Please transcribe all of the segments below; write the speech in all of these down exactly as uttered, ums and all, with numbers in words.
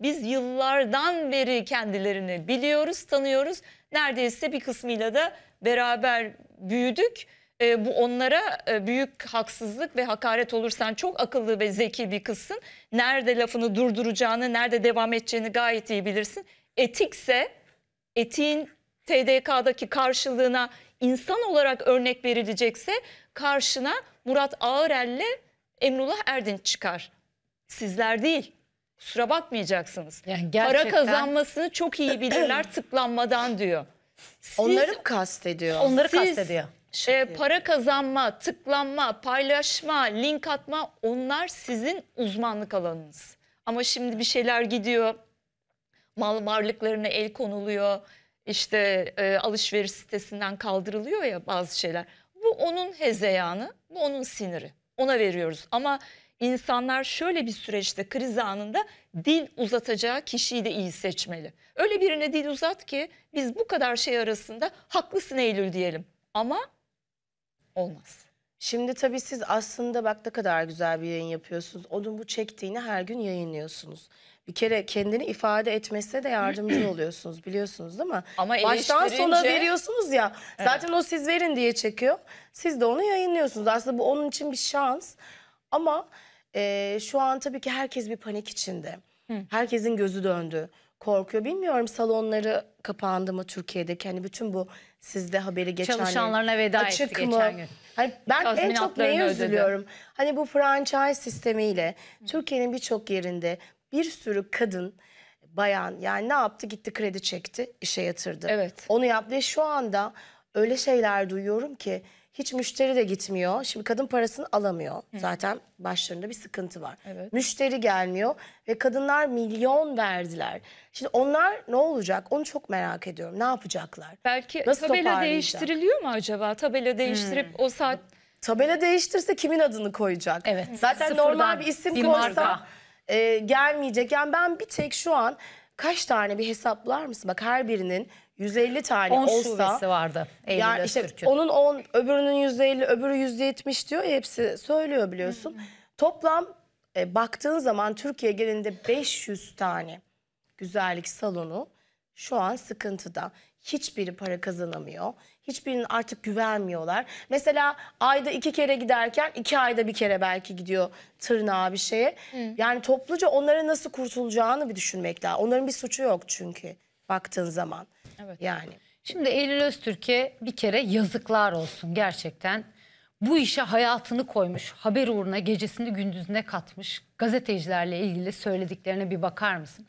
Biz yıllardan beri kendilerini biliyoruz, tanıyoruz. Neredeyse bir kısmıyla da beraber büyüdük. E, bu onlara e, büyük haksızlık ve hakaret olur. Sen çok akıllı ve zeki bir kızsın. Nerede lafını durduracağını, nerede devam edeceğini gayet iyi bilirsin. Etikse, etiğin T D K'daki karşılığına insan olarak örnek verilecekse karşına Murat Ağırel'le Emrullah Erdinç çıkar. Sizler değil. Kusura bakmayacaksınız. Yani gerçekten... Para kazanmasını çok iyi bilirler tıklanmadan diyor. Siz, onları mı kastediyor? Onları siz, kastediyor. E, para kazanma, tıklanma, paylaşma, link atma, onlar sizin uzmanlık alanınız. Ama şimdi bir şeyler gidiyor, mal varlıklarına el konuluyor, işte e, alışveriş sitesinden kaldırılıyor ya bazı şeyler. Bu onun hezeyanı, bu onun siniri. Ona veriyoruz ama insanlar şöyle bir süreçte, kriz anında dil uzatacağı kişiyi de iyi seçmeli. Öyle birine dil uzat ki biz bu kadar şey arasında haklısın Eylül diyelim ama olmaz. Şimdi tabii siz aslında bak ne kadar güzel bir yayın yapıyorsunuz. Onun bu çektiğini her gün yayınlıyorsunuz. Bir kere kendini ifade etmesine de yardımcı oluyorsunuz, biliyorsunuz değil mi? Ama baştan sona veriyorsunuz ya. Evet. Zaten o siz verin diye çekiyor. Siz de onu yayınlıyorsunuz. Aslında bu onun için bir şans. Ama e, şu an tabii ki herkes bir panik içinde. Hı. Herkesin gözü döndü. Korkuyor. Bilmiyorum salonları kapandı mı Türkiye'deki, hani bütün bu sizde haberi geçen çalışanlarına veda etti geçen gün. Hani ben en çok neye üzülüyorum? Hani bu franchise sistemiyle Türkiye'nin birçok yerinde bir sürü kadın, bayan yani ne yaptı? Gitti kredi çekti, işe yatırdı. Evet. Onu yaptı ve şu anda öyle şeyler duyuyorum ki hiç müşteri de gitmiyor. Şimdi kadın parasını alamıyor. Hı. Zaten başlarında bir sıkıntı var. Evet. Müşteri gelmiyor ve kadınlar milyon verdiler. Şimdi onlar ne olacak? Onu çok merak ediyorum. Ne yapacaklar? Belki nasıl tabela değiştiriliyor mu acaba? Tabela değiştirip hmm. o saat... Tabela değiştirse kimin adını koyacak? Evet. Zaten Sıfırdan normal bir isim bir koysa e, gelmeyecek. Yani ben bir tek şu an kaç tane bir hesaplar mısın? Bak her birinin yüz elli tane on olsa. şubesi vardı. Yani işte onun on, öbürünün yüz elli, öbürü yüz yetmiş diyor ya, hepsi söylüyor biliyorsun. Hmm. Toplam e, baktığın zaman Türkiye genelinde beş yüz tane güzellik salonu şu an sıkıntıda. Hiçbiri para kazanamıyor. Hiçbirinin artık güvenmiyorlar. Mesela ayda iki kere giderken iki ayda bir kere belki gidiyor tırnağa bir şeye. Hı. Yani topluca onların nasıl kurtulacağını bir düşünmek lazım. Onların bir suçu yok çünkü baktığın zaman. Evet. Yani. Şimdi Eylül Öztürk'e bir kere yazıklar olsun gerçekten. Bu işe hayatını koymuş, haber uğruna gecesini gündüzüne katmış gazetecilerle ilgili söylediklerine bir bakar mısınız?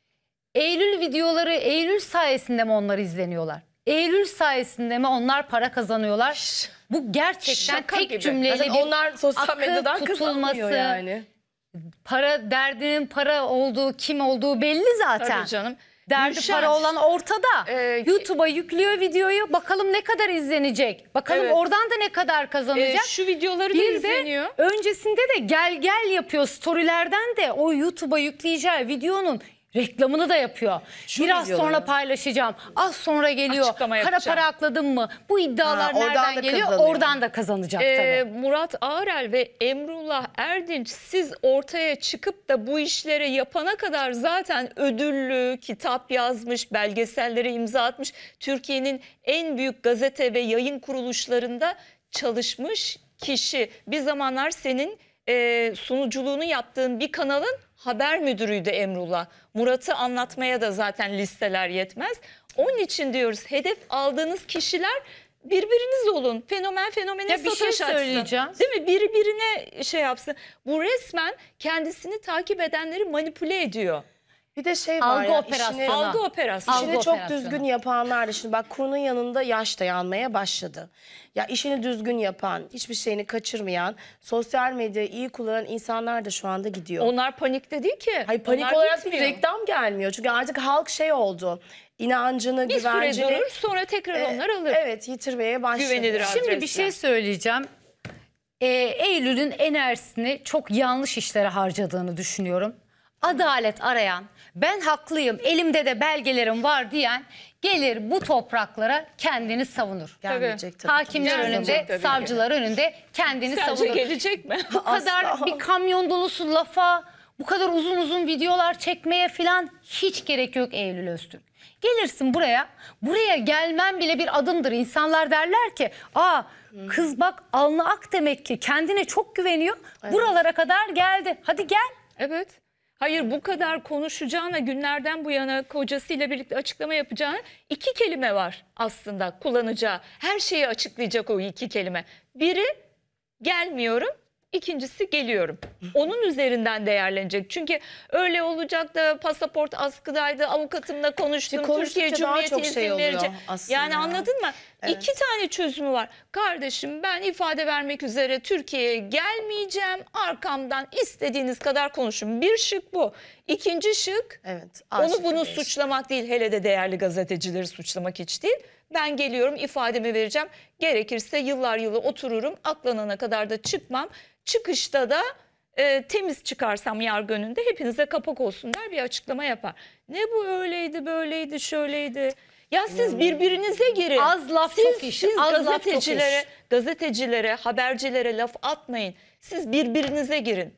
Eylül videoları Eylül sayesinde mi onlar izleniyorlar? Eylül sayesinde mi onlar para kazanıyorlar? Şş, bu gerçekten Şaka tek gibi. cümleyle bir onlar sosyal medyadan tutulması yani. Para derdinin para olduğu, kim olduğu belli zaten. Tabii canım. Derdi Gülşen, para olan ortada. Ee, YouTube'a yüklüyor videoyu. Bakalım ne kadar izlenecek. Bakalım evet. oradan da ne kadar kazanacak. Ee, şu videoları bir da izleniyor. De öncesinde de gel gel yapıyor. Storylerden de o YouTube'a yükleyeceği videonun reklamını da yapıyor. Şu Biraz videoları. sonra paylaşacağım. Az sonra geliyor. Para para akladım mı? Bu iddialar ha, nereden geliyor? Kazanıyor. Oradan da kazanacak ee, tabii. Murat Ağırel ve Emrullah Erdinç, siz ortaya çıkıp da bu işleri yapana kadar zaten ödüllü, kitap yazmış, belgesellere imza atmış, Türkiye'nin en büyük gazete ve yayın kuruluşlarında çalışmış kişi. Bir zamanlar senin e, sunuculuğunu yaptığın bir kanalın haber müdürüydü Emrullah. Murat'ı anlatmaya da zaten listeler yetmez. Onun için diyoruz, hedef aldığınız kişiler birbiriniz olun. Fenomen fenomene ya sataş bir şey söyleyeceğim. Değil mi? Biri birine şey yapsın. Bu resmen kendisini takip edenleri manipüle ediyor. Bir de şey var algı ya, operasyonu. işini, algı operasyonu. İşini algı çok operasyonu. düzgün yapanlar da şimdi bak kurunun yanında yaş da yanmaya başladı. Ya işini düzgün yapan, hiçbir şeyini kaçırmayan, sosyal medyayı iyi kullanan insanlar da şu anda gidiyor. Onlar panikte değil ki. Hayır, panik Onlar olarak gitmiyor. Bir reklam gelmiyor. Çünkü artık halk şey oldu. İnancını, bir güvencini. Bir süre durur, sonra tekrar e, onlar alır. Evet, yitirmeye başladı. Güvenilir Şimdi adresler. bir şey söyleyeceğim. Ee, Eylül'ün enerjisini çok yanlış işlere harcadığını düşünüyorum. Adalet arayan, ben haklıyım, elimde de belgelerim var diyen gelir bu topraklara kendini savunur. Gelmeyecek tabii. Hakimler Gelmeyecek önünde, tabii. savcılar önünde kendini Sence savunur. gelecek mi? Bu kadar bir kamyon dolusu lafa, Bu kadar uzun uzun videolar çekmeye falan hiç gerek yok Eylül Öztürk. Gelirsin buraya, buraya gelmen bile bir adımdır. İnsanlar derler ki, aa kız bak alnı ak demek ki, kendine çok güveniyor. Evet. Buralara kadar geldi. Hadi gel. Evet. Hayır, bu kadar konuşacağına, günlerden bu yana kocasıyla birlikte açıklama yapacağına iki kelime var aslında kullanacağı. Her şeyi açıklayacak o iki kelime. Biri gelmiyorum, ikincisi geliyorum. Onun üzerinden değerlenecek. Çünkü öyle olacak da pasaport askıdaydı, avukatımla konuştum, Türkiye Cumhuriyeti'ne izin şey verecek. Yani anladın mı? Evet. İki tane çözümü var. Kardeşim ben ifade vermek üzere Türkiye'ye gelmeyeceğim. Arkamdan istediğiniz kadar konuşun. Bir şık bu. İkinci şık, evet, onu bunu değişik. suçlamak değil. Hele de değerli gazetecileri suçlamak hiç değil. Ben geliyorum, ifademi vereceğim. Gerekirse yıllar yılı otururum. Aklanana kadar da çıkmam. Çıkışta da e, temiz çıkarsam yargı önünde hepinize kapak olsun der, bir açıklama yapar. Ne bu öyleydi, böyleydi, şöyleydi. Ya siz birbirinize girin. Az laf siz, çok iş. Siz Az gazetecilere, laf çok iş. gazetecilere, habercilere laf atmayın. Siz birbirinize girin.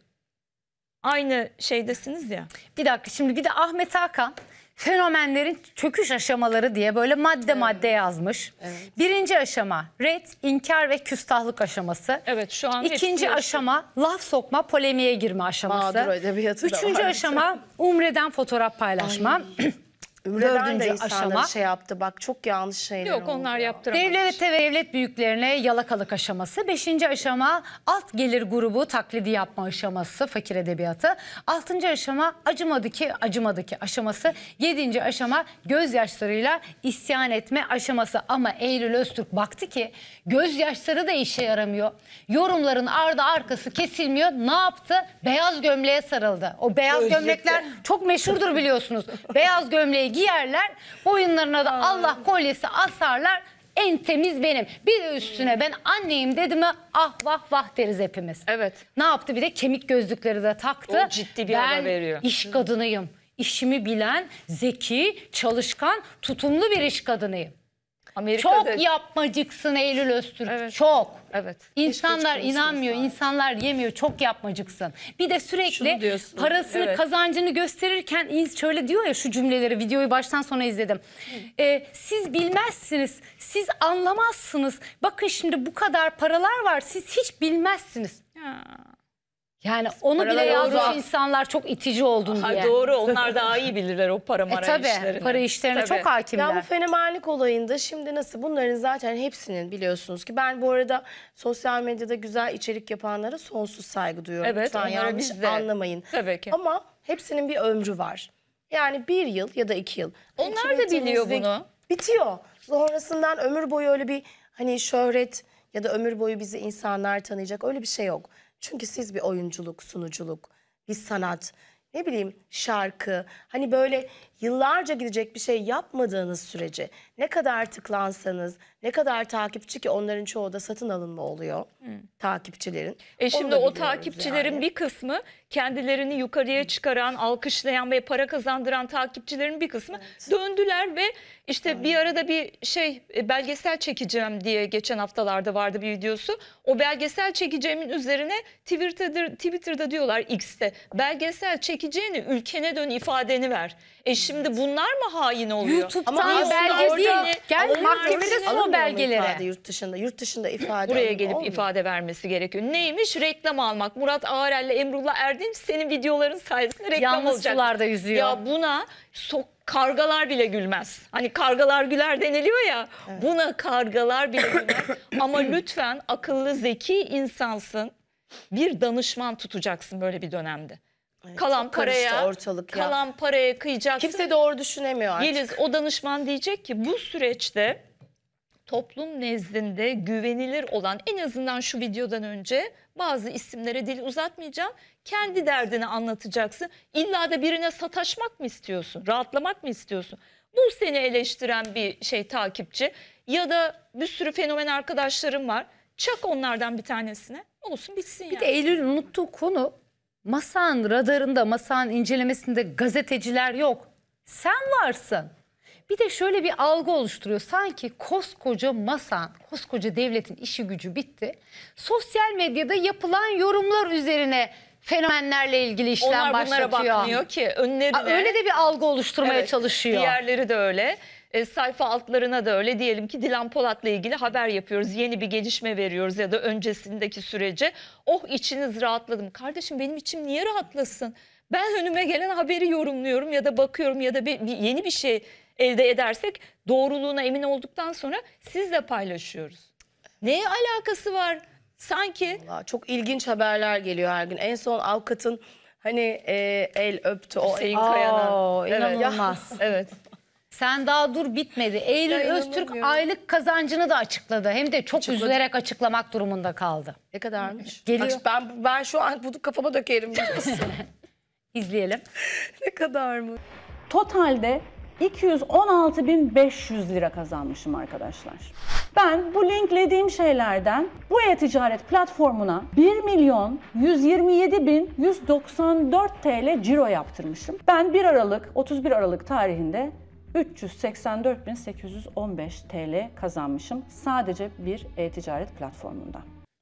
Aynı şeydesiniz ya. Bir dakika, şimdi bir de Ahmet Hakan fenomenlerin çöküş aşamaları diye böyle madde evet. madde yazmış. Evet. Birinci aşama red, inkar ve küstahlık aşaması. Evet, şu an İkinci aşama laf sokma, polemiğe girme aşaması. Mağdur edebiyatı da var. Üçüncü aşama Umre'den fotoğraf paylaşma. Ümreden de insanlar şey yaptı, bak çok yanlış şeyler Yok, onlar yaptıramaz. Devlete ve devlet büyüklerine yalakalık aşaması. Beşinci aşama alt gelir grubu taklidi yapma aşaması, fakir edebiyatı. Altıncı aşama acımadı ki acımadı ki aşaması. Yedinci aşama gözyaşlarıyla isyan etme aşaması. Ama Eylül Öztürk baktı ki gözyaşları da işe yaramıyor. Yorumların ardı arkası kesilmiyor. Ne yaptı? Beyaz gömleğe sarıldı. O beyaz Gözlükte. gömlekler çok meşhurdur biliyorsunuz. Beyaz gömleği giyerler, boyunlarına da Allah kolyesi asarlar, en temiz benim. Bir de üstüne ben anneyim dedi mi ah vah vah deriz hepimiz. Evet. Ne yaptı, bir de kemik gözlükleri de taktı. O ciddi bir hava veriyor. Ben iş kadınıyım, işimi bilen, zeki, çalışkan, tutumlu bir iş kadınıyım. Amerika'da... Çok yapmacıksın Eylül Öztürk, evet. çok. Evet. İnsanlar inanmıyor, insanlar yemiyor, çok yapmacıksın. Bir de sürekli parasını, evet. kazancını gösterirken şöyle diyor ya, şu cümleleri, videoyu baştan sona izledim. Ee, siz bilmezsiniz, siz anlamazsınız. Bakın şimdi bu kadar paralar var, siz hiç bilmezsiniz. Ya. Yani onu Paralar bile yazmış uzak. insanlar çok itici oldun diye. Ha, doğru, onlar daha iyi bilirler o para mara e, tabii, işlerini. Para işlerine tabii. çok hakimler. Ya bu fenomenlik olayında şimdi nasıl, bunların zaten hepsinin biliyorsunuz ki, ben bu arada sosyal medyada güzel içerik yapanlara sonsuz saygı duyuyorum. Evet, lütfen yanlış anlamayın. Tabii ki. Ama hepsinin bir ömrü var. Yani bir yıl ya da iki yıl. Onlar da biliyor bunu. Bitiyor. Sonrasından ömür boyu öyle bir hani şöhret ya da ömür boyu bizi insanlar tanıyacak, öyle bir şey yok. Çünkü siz bir oyunculuk, sunuculuk, bir sanat, ne bileyim şarkı, hani böyle yıllarca gidecek bir şey yapmadığınız sürece ne kadar tıklansanız, ne kadar takipçi, ki onların çoğu da satın alınma oluyor, hmm. takipçilerin. E şimdi o takipçilerin yani. bir kısmı kendilerini yukarıya çıkaran, alkışlayan ve para kazandıran takipçilerin bir kısmı evet. döndüler ve işte evet. bir arada bir şey belgesel çekeceğim diye geçen haftalarda vardı bir videosu. O belgesel çekeceğimin üzerine Twitter'da, Twitter'da diyorlar, X'te belgesel çekeceğini ülkene dön, ifadeni ver. E şimdi bunlar mı hain oluyor? YouTube'dan belge değil. Gel mahkemede o belgeleri. Yurt dışında, yurt dışında ifade. Buraya gelip olmuyor. ifade vermesi gerekiyor. Neymiş? Reklam almak. Murat Ağrel'le Emrullah Erdinç senin videoların sayesinde reklam Yalnız olacak. Yalnız sularda yüzüyor. Ya buna sok kargalar bile gülmez. Hani kargalar güler deniliyor ya. Evet. Buna kargalar bile gülmez. Ama lütfen akıllı, zeki insansın. Bir danışman tutacaksın böyle bir dönemde. Evet, kalan paraya ortalık ya. kalan paraya kıyacaksın. Kimse doğru düşünemiyor artık. Yeliz, o danışman diyecek ki bu süreçte toplum nezdinde güvenilir olan, en azından şu videodan önce bazı isimlere dil uzatmayacağım, kendi derdini anlatacaksın. İlla da birine sataşmak mı istiyorsun? Rahatlamak mı istiyorsun? Bu seni eleştiren bir şey takipçi ya da bir sürü fenomen arkadaşlarım var. Çak onlardan bir tanesine. Olsun bitsin ya. Bir yani. de Eylül'ün unuttuğu konu, Masan radarında, Masan incelemesinde gazeteciler yok. Sen varsın. Bir de şöyle bir algı oluşturuyor. Sanki koskoca Masan, koskoca devletin işi gücü bitti. Sosyal medyada yapılan yorumlar üzerine fenomenlerle ilgili işlem Onlar bunlara başlatıyor. bakmıyor ki önlerine. Aa, öyle de bir algı oluşturmaya Evet, çalışıyor. Diğerleri de öyle. E, sayfa altlarına da öyle. Diyelim ki Dilan Polat'la ilgili haber yapıyoruz. Yeni bir gelişme veriyoruz ya da öncesindeki sürece. Oh içiniz rahatladım. Kardeşim benim içim niye rahatlasın? Ben önüme gelen haberi yorumluyorum ya da bakıyorum ya da bir, bir yeni bir şey elde edersek doğruluğuna emin olduktan sonra sizle paylaşıyoruz. Neye alakası var? Sanki Vallahi çok ilginç haberler geliyor her gün. En son avukatın hani e, el öptü. O Hüseyin Aa, Kaya'nın. Evet. İnanılmaz. evet. Sen daha dur bitmedi. Eylül Ya Öztürk inanamıyorum. aylık kazancını da açıkladı. Hem de çok Açıkladı. üzülerek açıklamak durumunda kaldı. Ne kadarmış? Geliyor. Bak, ben ben şu an bunu kafama dökerim biliyorsun. İzleyelim. Ne kadar mı? Totalde iki yüz on altı bin beş yüz lira kazanmışım arkadaşlar. Ben bu linklediğim şeylerden bu e-ticaret platformuna bir milyon yüz yirmi yedi bin yüz doksan dört TL ciro yaptırmışım. Ben bir Aralık, otuz bir Aralık tarihinde üç yüz seksen dört bin sekiz yüz on beş TL kazanmışım sadece bir e-ticaret platformunda.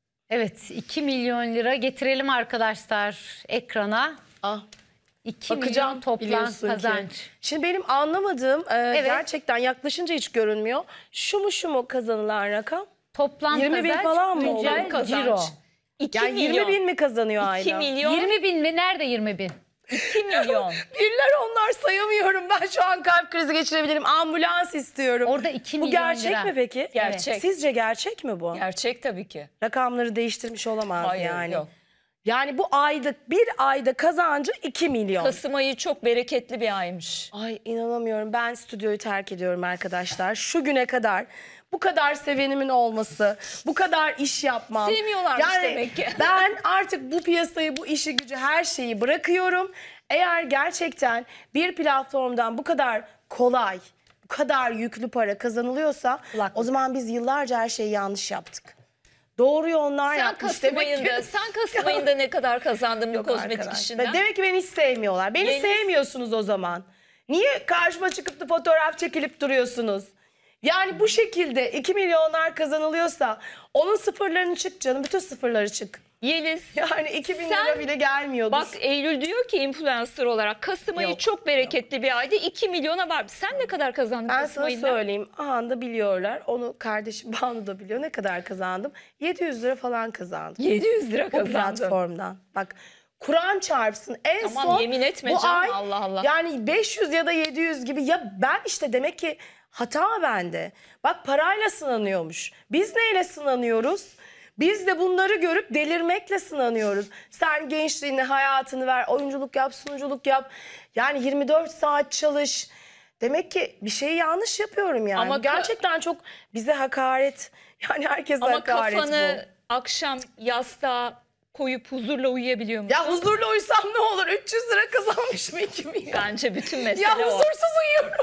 Evet, iki milyon lira getirelim arkadaşlar ekrana. Ah. iki milyon Bakacağım toplam biliyorsun kazanç. ki. Şimdi benim anlamadığım e, gerçekten yaklaşınca hiç görünmüyor. Şu mu şu mu kazanılan rakam? Toplam yirmi bin kazanç, falan mı güncel oluyor kazanç? ciro. iki Yani milyon. yirmi bin mi kazanıyor iki ayda? milyon. yirmi bin mi? Nerede yirmi bin? iki milyon. Birler onlar sayamıyorum. Ben şu an kalp krizi geçirebilirim. Ambulans istiyorum. Orada iki Bu milyon gerçek lira. mi peki? Gerçek. Sizce gerçek mi bu? Gerçek tabii ki. Rakamları değiştirmiş olamaz Hayır, yani. yok. Yani bu aylık bir ayda kazancı iki milyon. Kasım ayı çok bereketli bir aymış. Ay inanamıyorum. Ben stüdyoyu terk ediyorum arkadaşlar. Şu güne kadar bu kadar sevenimin olması, bu kadar iş yapmam. Sevmiyorlarmış yani demek ki. Ben artık bu piyasayı, bu işi gücü, her şeyi bırakıyorum. Eğer gerçekten bir platformdan bu kadar kolay, bu kadar yüklü para kazanılıyorsa Kulaklık. o zaman biz yıllarca her şeyi yanlış yaptık. Doğruyu onlar Sen yapmış. Kasım Demek ki- ayında, sen Kasım ayında ne kadar kazandın bu Yok kozmetik arkadaş. işinden? Demek ki beni hiç sevmiyorlar. Beni Yeni- sevmiyorsunuz o zaman. Niye karşıma çıkıp da fotoğraf çekilip duruyorsunuz? Yani bu şekilde iki milyonlar kazanılıyorsa onun sıfırlarını çık canım. Bütün sıfırları çık. Yeliz, Yani iki bin Sen- lira bile gelmiyordur. bak Eylül diyor ki influencer olarak Kasım ayı Yok, çok bereketli bir aydı. iki milyona var. Sen ne kadar kazandın ben Kasım sana ayında? söyleyeyim. Aha da biliyorlar. Onu kardeşim Banu da biliyor. Ne kadar kazandım? yedi yüz lira falan kazandım. yedi yüz lira Bu kazandın. platformdan. Bak Kur'an çarpsın en Tamam, son yemin etme bu canım, ay Allah Allah. yani beş yüz ya da yedi yüz gibi ya ben işte demek ki hata bende. Bak parayla sınanıyormuş. Biz neyle sınanıyoruz? Biz de bunları görüp delirmekle sınanıyoruz. Sen gençliğini, hayatını ver, oyunculuk yap, sunuculuk yap. Yani yirmi dört saat çalış. Demek ki bir şeyi yanlış yapıyorum yani. Ama Ama gerçekten çok bize hakaret. Yani herkese Ama hakaret kafanı bu. akşam yastığa koyup huzurla uyuyabiliyor musun? Ya huzurla uyusam ne olur? üç yüz lira kazanmışım iki milyon. Bence bütün mesele Ya o. huzursuz uyuyorum.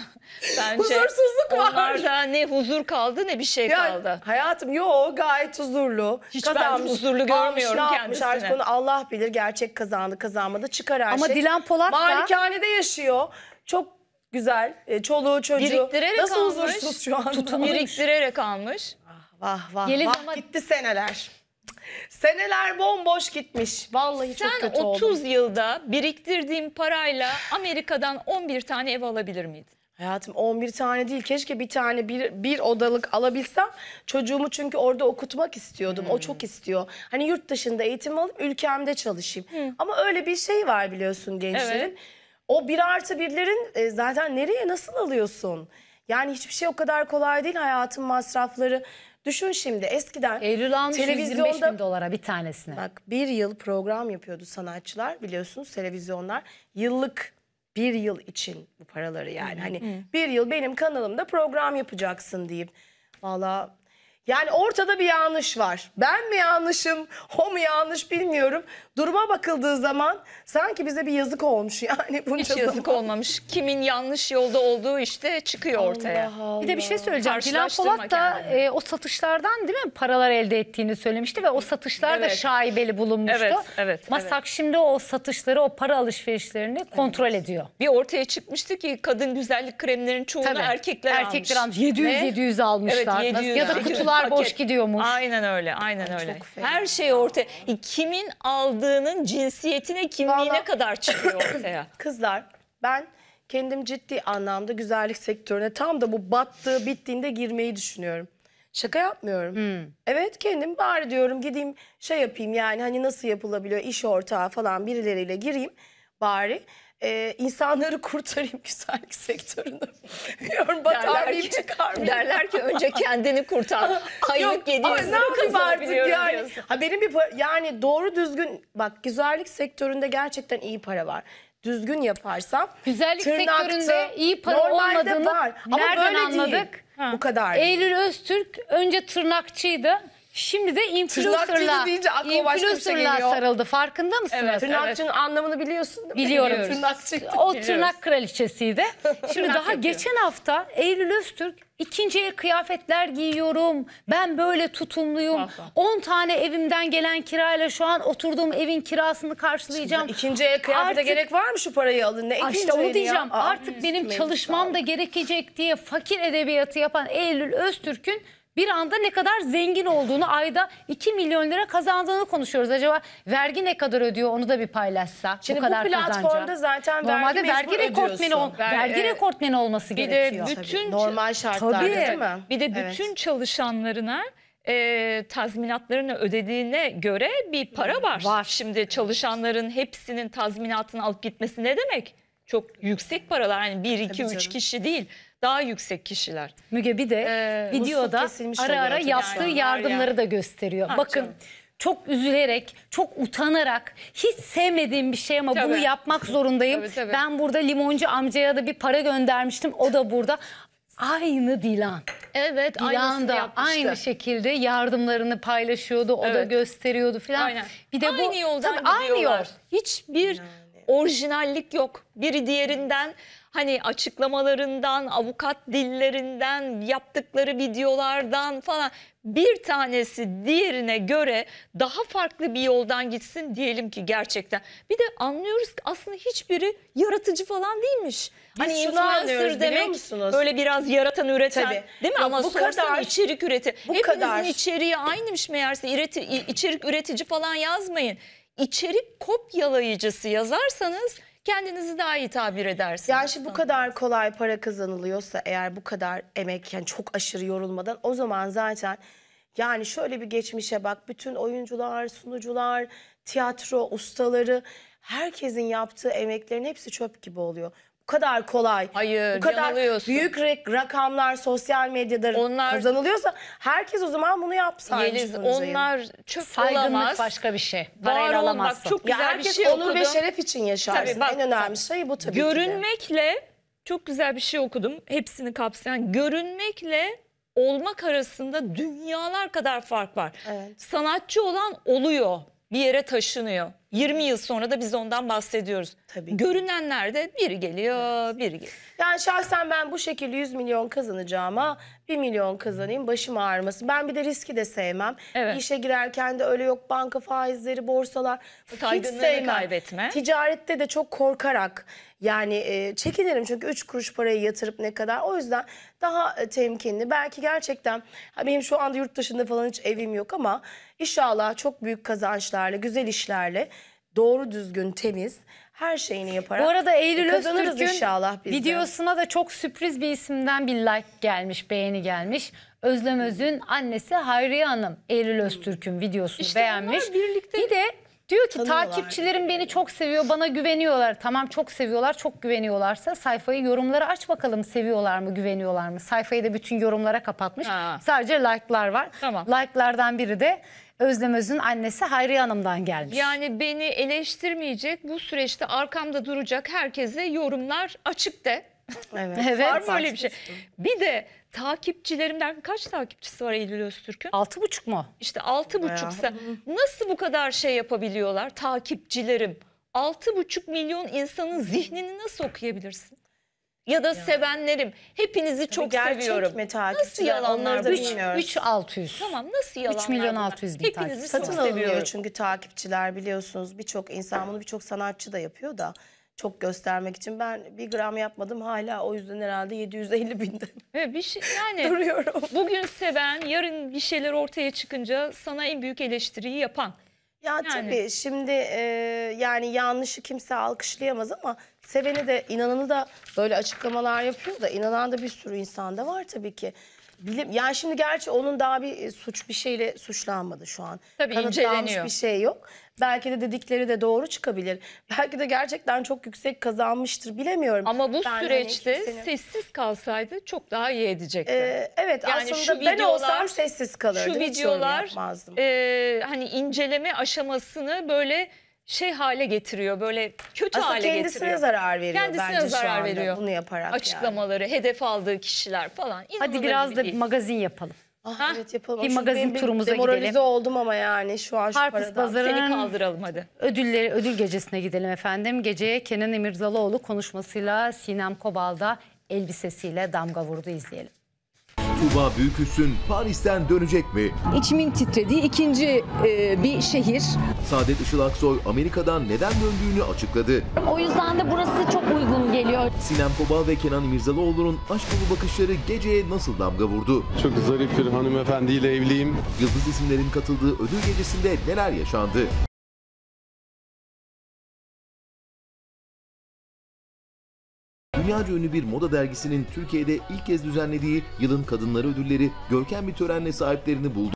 Bence huzursuzluk var. onlarda ne huzur kaldı ne bir şey Ya kaldı. hayatım yo gayet huzurlu. Hiç ben huzurlu görmüyorum almış, ne kendisini. yapmış artık onu Allah bilir. Gerçek kazandı kazanmadı çıkar her Ama şey. Dilan Polat da- Malikanede yaşıyor. Çok güzel. E, çoluğu çocuğu. Biriktirerek Nasıl almış. huzursuz şu anda? Tutumluymuş. Biriktirerek almış. Vah vah Yeliz vah ama- gitti seneler. Seneler bomboş gitmiş. Vallahi çok Sen kötü otuz oldum. yılda biriktirdiğin parayla Amerika'dan on bir tane ev alabilir miydin? Hayatım on bir tane değil. Keşke bir tane bir, bir odalık alabilsem. Çocuğumu çünkü orada okutmak istiyordum. O çok istiyor. Hani yurt dışında eğitim alıp ülkemde çalışayım. Ama öyle bir şey var biliyorsun gençlerin. Evet. O bir artı birlerin e, zaten nereye nasıl alıyorsun? Yani hiçbir şey o kadar kolay değil hayatın masrafları. Düşün şimdi eskiden Eylül almış yüz yirmi beş televizyonda bin dolara bir tanesine. bak bir yıl program yapıyordu sanatçılar biliyorsunuz televizyonlar. Yıllık bir yıl için bu paraları yani. Hani bir yıl benim kanalımda program yapacaksın deyip. Valla yani ortada bir yanlış var. Ben mi yanlışım, o mu yanlış bilmiyorum. Duruma bakıldığı zaman sanki bize bir yazık olmuş yani bunca Hiç yazık zaman. olmamış. Kimin yanlış yolda olduğu işte çıkıyor ortaya. Allah Allah. Bir de bir şey söyleyeceğim. Dilan Karşılaştırma Polat da kendini. e, o satışlardan değil mi paralar elde ettiğini söylemişti ve o satışlar da Evet. şaibeli bulunmuştu. Evet, evet, Masak evet. şimdi o satışları, o para alışverişlerini kontrol ediyor. Bir ortaya çıkmıştı ki kadın güzellik kremlerinin çoğunu Tabii. erkekler, Erkekler almış. almış. yedi yüz Ne? yedi yüz almışlar. Evet, yedi yüz ya da sekiz yüz. kutular Bunlar boş paket. gidiyormuş. Aynen öyle, aynen Ay, öyle. çok fena Her şey ortaya. E, kimin aldığının cinsiyetine, kimliğine Vallahi- kadar çıkıyor ortaya. Kızlar, ben kendim ciddi anlamda güzellik sektörüne tam da bu battığı bittiğinde girmeyi düşünüyorum. Şaka yapmıyorum. Evet, kendim bari diyorum gideyim şey yapayım, yani hani nasıl yapılabiliyor, iş ortağı falan birileriyle gireyim bari. Ee, insanları kurtarayım güzellik sektörünü. Bilmiyorum batar Derler mıyım ki, çıkar mıyım? derler ki önce kendini kurtar. Aylık Yok, yedi ay, yüz ne lira yapayım artık kazanabiliyorum yani. diyorsun. Ha, benim bir para- yani doğru düzgün bak, güzellik sektöründe gerçekten iyi para var. Düzgün yaparsam. Güzellik tırnaktı, sektöründe iyi para normalde olmadığını var. Ama nereden böyle anladık? Değil. Bu kadar değil. Eylül Öztürk önce tırnakçıydı. Şimdi de influencer'la Tırnakçıydı deyince aklıma başka bir şey influencer'la geliyor. sarıldı. Farkında mısınız? Evet, Tırnakçının anlamını biliyorsun değil mi? Biliyorum. Tırnakçı. O tırnak kraliçesiydi. Şimdi Tırnak daha yapıyor. geçen hafta Eylül Öztürk ikinci el kıyafetler giyiyorum. Ben böyle tutumluyum. Vah vah. on tane evimden gelen kirayla şu an oturduğum evin kirasını karşılayacağım. İkinci el kıyafete Artık- gerek var mı, şu parayı alın? Ne Ay ikinci İşte onu eli ya? diyeceğim. Aa, Artık benim üstüme çalışmam sağ da ol. gerekecek diye fakir edebiyatı yapan Eylül Öztürk'ün bir anda ne kadar zengin olduğunu, ayda iki milyon lira kazandığını konuşuyoruz. Acaba vergi ne kadar ödüyor, onu da bir paylaşsa. Şimdi bu bu kadar platformda kazanca. zaten Normalde vergi vergi mecbur rekortmeni, ol, ödüyorsun. Ver- vergi e, rekortmeni olması Bir de gerekiyor. bütün Normal şartlarda Tabii. değil mi? Bir de Evet. bütün çalışanlarına e, tazminatlarını ödediğine göre bir para var. Var. Şimdi çalışanların hepsinin tazminatını alıp gitmesi ne demek? Çok yüksek paralar. Yani bir, iki, Tabii üç canım. kişi değil. Daha yüksek kişiler. Müge bir de Ee, videoda musluk kesilmiş ara oluyor ara tabii yaptığı şu an, var yardımları ya. da gösteriyor. Ha, Bakın canım. çok üzülerek, çok utanarak, hiç sevmediğim bir şey ama bunu Tabii. yapmak zorundayım. Tabii, tabii. Ben burada limoncu amcaya da bir para göndermiştim. O da burada. Aynı Dilan. Evet, Dilan da aynı şekilde yardımlarını paylaşıyordu. O da Evet. gösteriyordu falan. Aynen. Bir de bu aynı yoldan Tabii aynı gidiyorlar. yol. Hiçbir orijinallik yok. Biri diğerinden, hani açıklamalarından, avukat dillerinden, yaptıkları videolardan falan bir tanesi diğerine göre daha farklı bir yoldan gitsin diyelim ki gerçekten. Bir de anlıyoruz ki aslında hiçbiri yaratıcı falan değilmiş. Biz hani şunu anlıyoruz, influencer biliyor demek musunuz? böyle biraz yaratan, üreten, Tabii. değil mi? Yok, Ama bu sorsan kadar- içerik üreti. bu Hepinizin kadar. içeriği aynıymış meğerse. İreti, içerik üretici falan yazmayın. İçerik kopyalayıcısı yazarsanız kendinizi daha iyi tabir edersiniz. Yani şimdi bu kadar kolay para kazanılıyorsa eğer, bu kadar emek, yani çok aşırı yorulmadan, o zaman zaten yani şöyle bir geçmişe bak, bütün oyuncular, sunucular, tiyatro ustaları, herkesin yaptığı emeklerin hepsi çöp gibi oluyor. Bu kadar kolay, Hayır, bu kadar yanılıyorsun. büyük re- rakamlar sosyal medyada Onlar- kazanılıyorsa herkes o zaman bunu yapsaymış. Yeliz, Tuncay'ım. onlar çöp Saygınlık olamaz. başka bir şey. Var Parayla olmak alamazsın. çok Ya güzel bir herkes şey onur ve okudum. şeref için yaşarsın. Tabii, bak, en önemli şey bu tabii ki de. Görünmekle, çok güzel bir şey okudum. Hepsini kapsayan, görünmekle olmak arasında dünyalar kadar fark var. Evet. Sanatçı olan oluyor, bir yere taşınıyor. yirmi yıl sonra da biz ondan bahsediyoruz. Tabii ki. Görünenler de biri geliyor, biri geliyor. Yani şahsen ben bu şekilde yüz milyon kazanacağıma bir milyon kazanayım, başım ağrımasın. Ben bir de riski de sevmem. Evet. İşe girerken de öyle yok banka faizleri, borsalar. Hiç Saygınlığını sevmem. kaybetme. Ticarette de çok korkarak yani e, çekinirim çünkü üç kuruş parayı yatırıp ne kadar. O yüzden daha e, temkinli. Belki gerçekten ha, benim şu anda yurt dışında falan hiç evim yok ama inşallah çok büyük kazançlarla, güzel işlerle, doğru düzgün, temiz her şeyini yaparak Bu arada Eylül kazanırız Öztürk'ün inşallah biz de. videosuna da çok sürpriz bir isimden bir like gelmiş, beğeni gelmiş. Özlem Öz'ün annesi Hayriye Hanım Eylül Öztürk'ün videosunu İşte beğenmiş. onlar birlikte- Bir de diyor ki Tanıyorlar. takipçilerim beni çok seviyor, bana güveniyorlar. Tamam, çok seviyorlar, çok güveniyorlarsa sayfayı, yorumları aç bakalım, seviyorlar mı, güveniyorlar mı? Sayfayı da bütün yorumlara kapatmış. Ha. Sadece like'lar var. Tamam. Like'lardan biri de Özlem Öz'ün annesi Hayriye Hanım'dan gelmiş. Yani beni eleştirmeyecek, bu süreçte arkamda duracak herkese yorumlar açık de. Evet. Evet. Var mı öyle bir şey? Bir de takipçilerimden kaç takipçisi var Eylül Öztürk'ün? Altı buçuk mu? İşte altı buçuksa nasıl bu kadar şey yapabiliyorlar takipçilerim? Altı buçuk milyon insanın zihnini nasıl okuyabilirsin? Ya da sevenlerim, hepinizi çok gerçek seviyorum. mi Nasıl takipçiler? yalanlar Onları da bunlar? bilmiyoruz. üç altı yüz. Tamam, nasıl yalanlar üç milyon bunlar? altı yüz bin Hepinizi takipçisi çok Satın var. alınıyor seviyorum. çünkü takipçiler, biliyorsunuz birçok insan bunu, birçok sanatçı da yapıyor da çok göstermek için. Ben bir gram yapmadım, hala o yüzden herhalde yedi yüz elli binde Evet, bir şey yani duruyorum. bugün seven, yarın bir şeyler ortaya çıkınca sana en büyük eleştiriyi yapan. Ya Yani. tabii şimdi e, yani yanlışı kimse alkışlayamaz ama seveni de inananı da böyle açıklamalar yapıyor da inanan da bir sürü insan da var tabii ki. Bilim, yani şimdi gerçi onun daha bir suç bir şeyle suçlanmadı şu an. Tabii, Kanıtlanmış inceleniyor. bir şey yok. Belki de dedikleri de doğru çıkabilir. Belki de gerçekten çok yüksek kazanmıştır, bilemiyorum. Ama bu Ben hani süreçte kimsenin- sessiz kalsaydı çok daha iyi edecekti. Ee, evet, Yani şu aslında ben videolar- olsam sessiz kalırdım. Şu Hiç yorum videolar yapmazdım. e, hani inceleme aşamasını böyle şey hale getiriyor, böyle kötü Aslında hale kendisine getiriyor. zarar veriyor Kendisine bence şu zarar anda veriyor. bunu yaparak. Açıklamaları, hedef aldığı kişiler falan. Hadi İnanılır biraz gibi da değil. bir magazin yapalım. Ah, Ha? evet yapalım. Bir Çünkü magazin benim bir turumuza demoralize gidelim. oldum ama yani şu an şu Harpuz paradan. Pazarı- Seni kaldıralım hadi. Ödülleri, ödül gecesine gidelim efendim. Geceye Kenan İmirzalıoğlu konuşmasıyla Sinem Kobal'da elbisesiyle damga vurdu, izleyelim. Tuğba Büyüküstün Paris'ten dönecek mi? İçimin titrediği ikinci e, bir şehir. Saadet Işıl Aksoy Amerika'dan neden döndüğünü açıkladı. O yüzden de burası çok uygun geliyor. Sinem Kobal ve Kenan İmirzalıoğlu'nun aşk dolu bakışları geceye nasıl damga vurdu? Çok zarif bir hanımefendiyle evliyim. Yıldız isimlerin katıldığı ödül gecesinde neler yaşandı? Dünyaca ünlü bir moda dergisinin Türkiye'de ilk kez düzenlediği Yılın Kadınları Ödülleri görkem bir törenle sahiplerini buldu.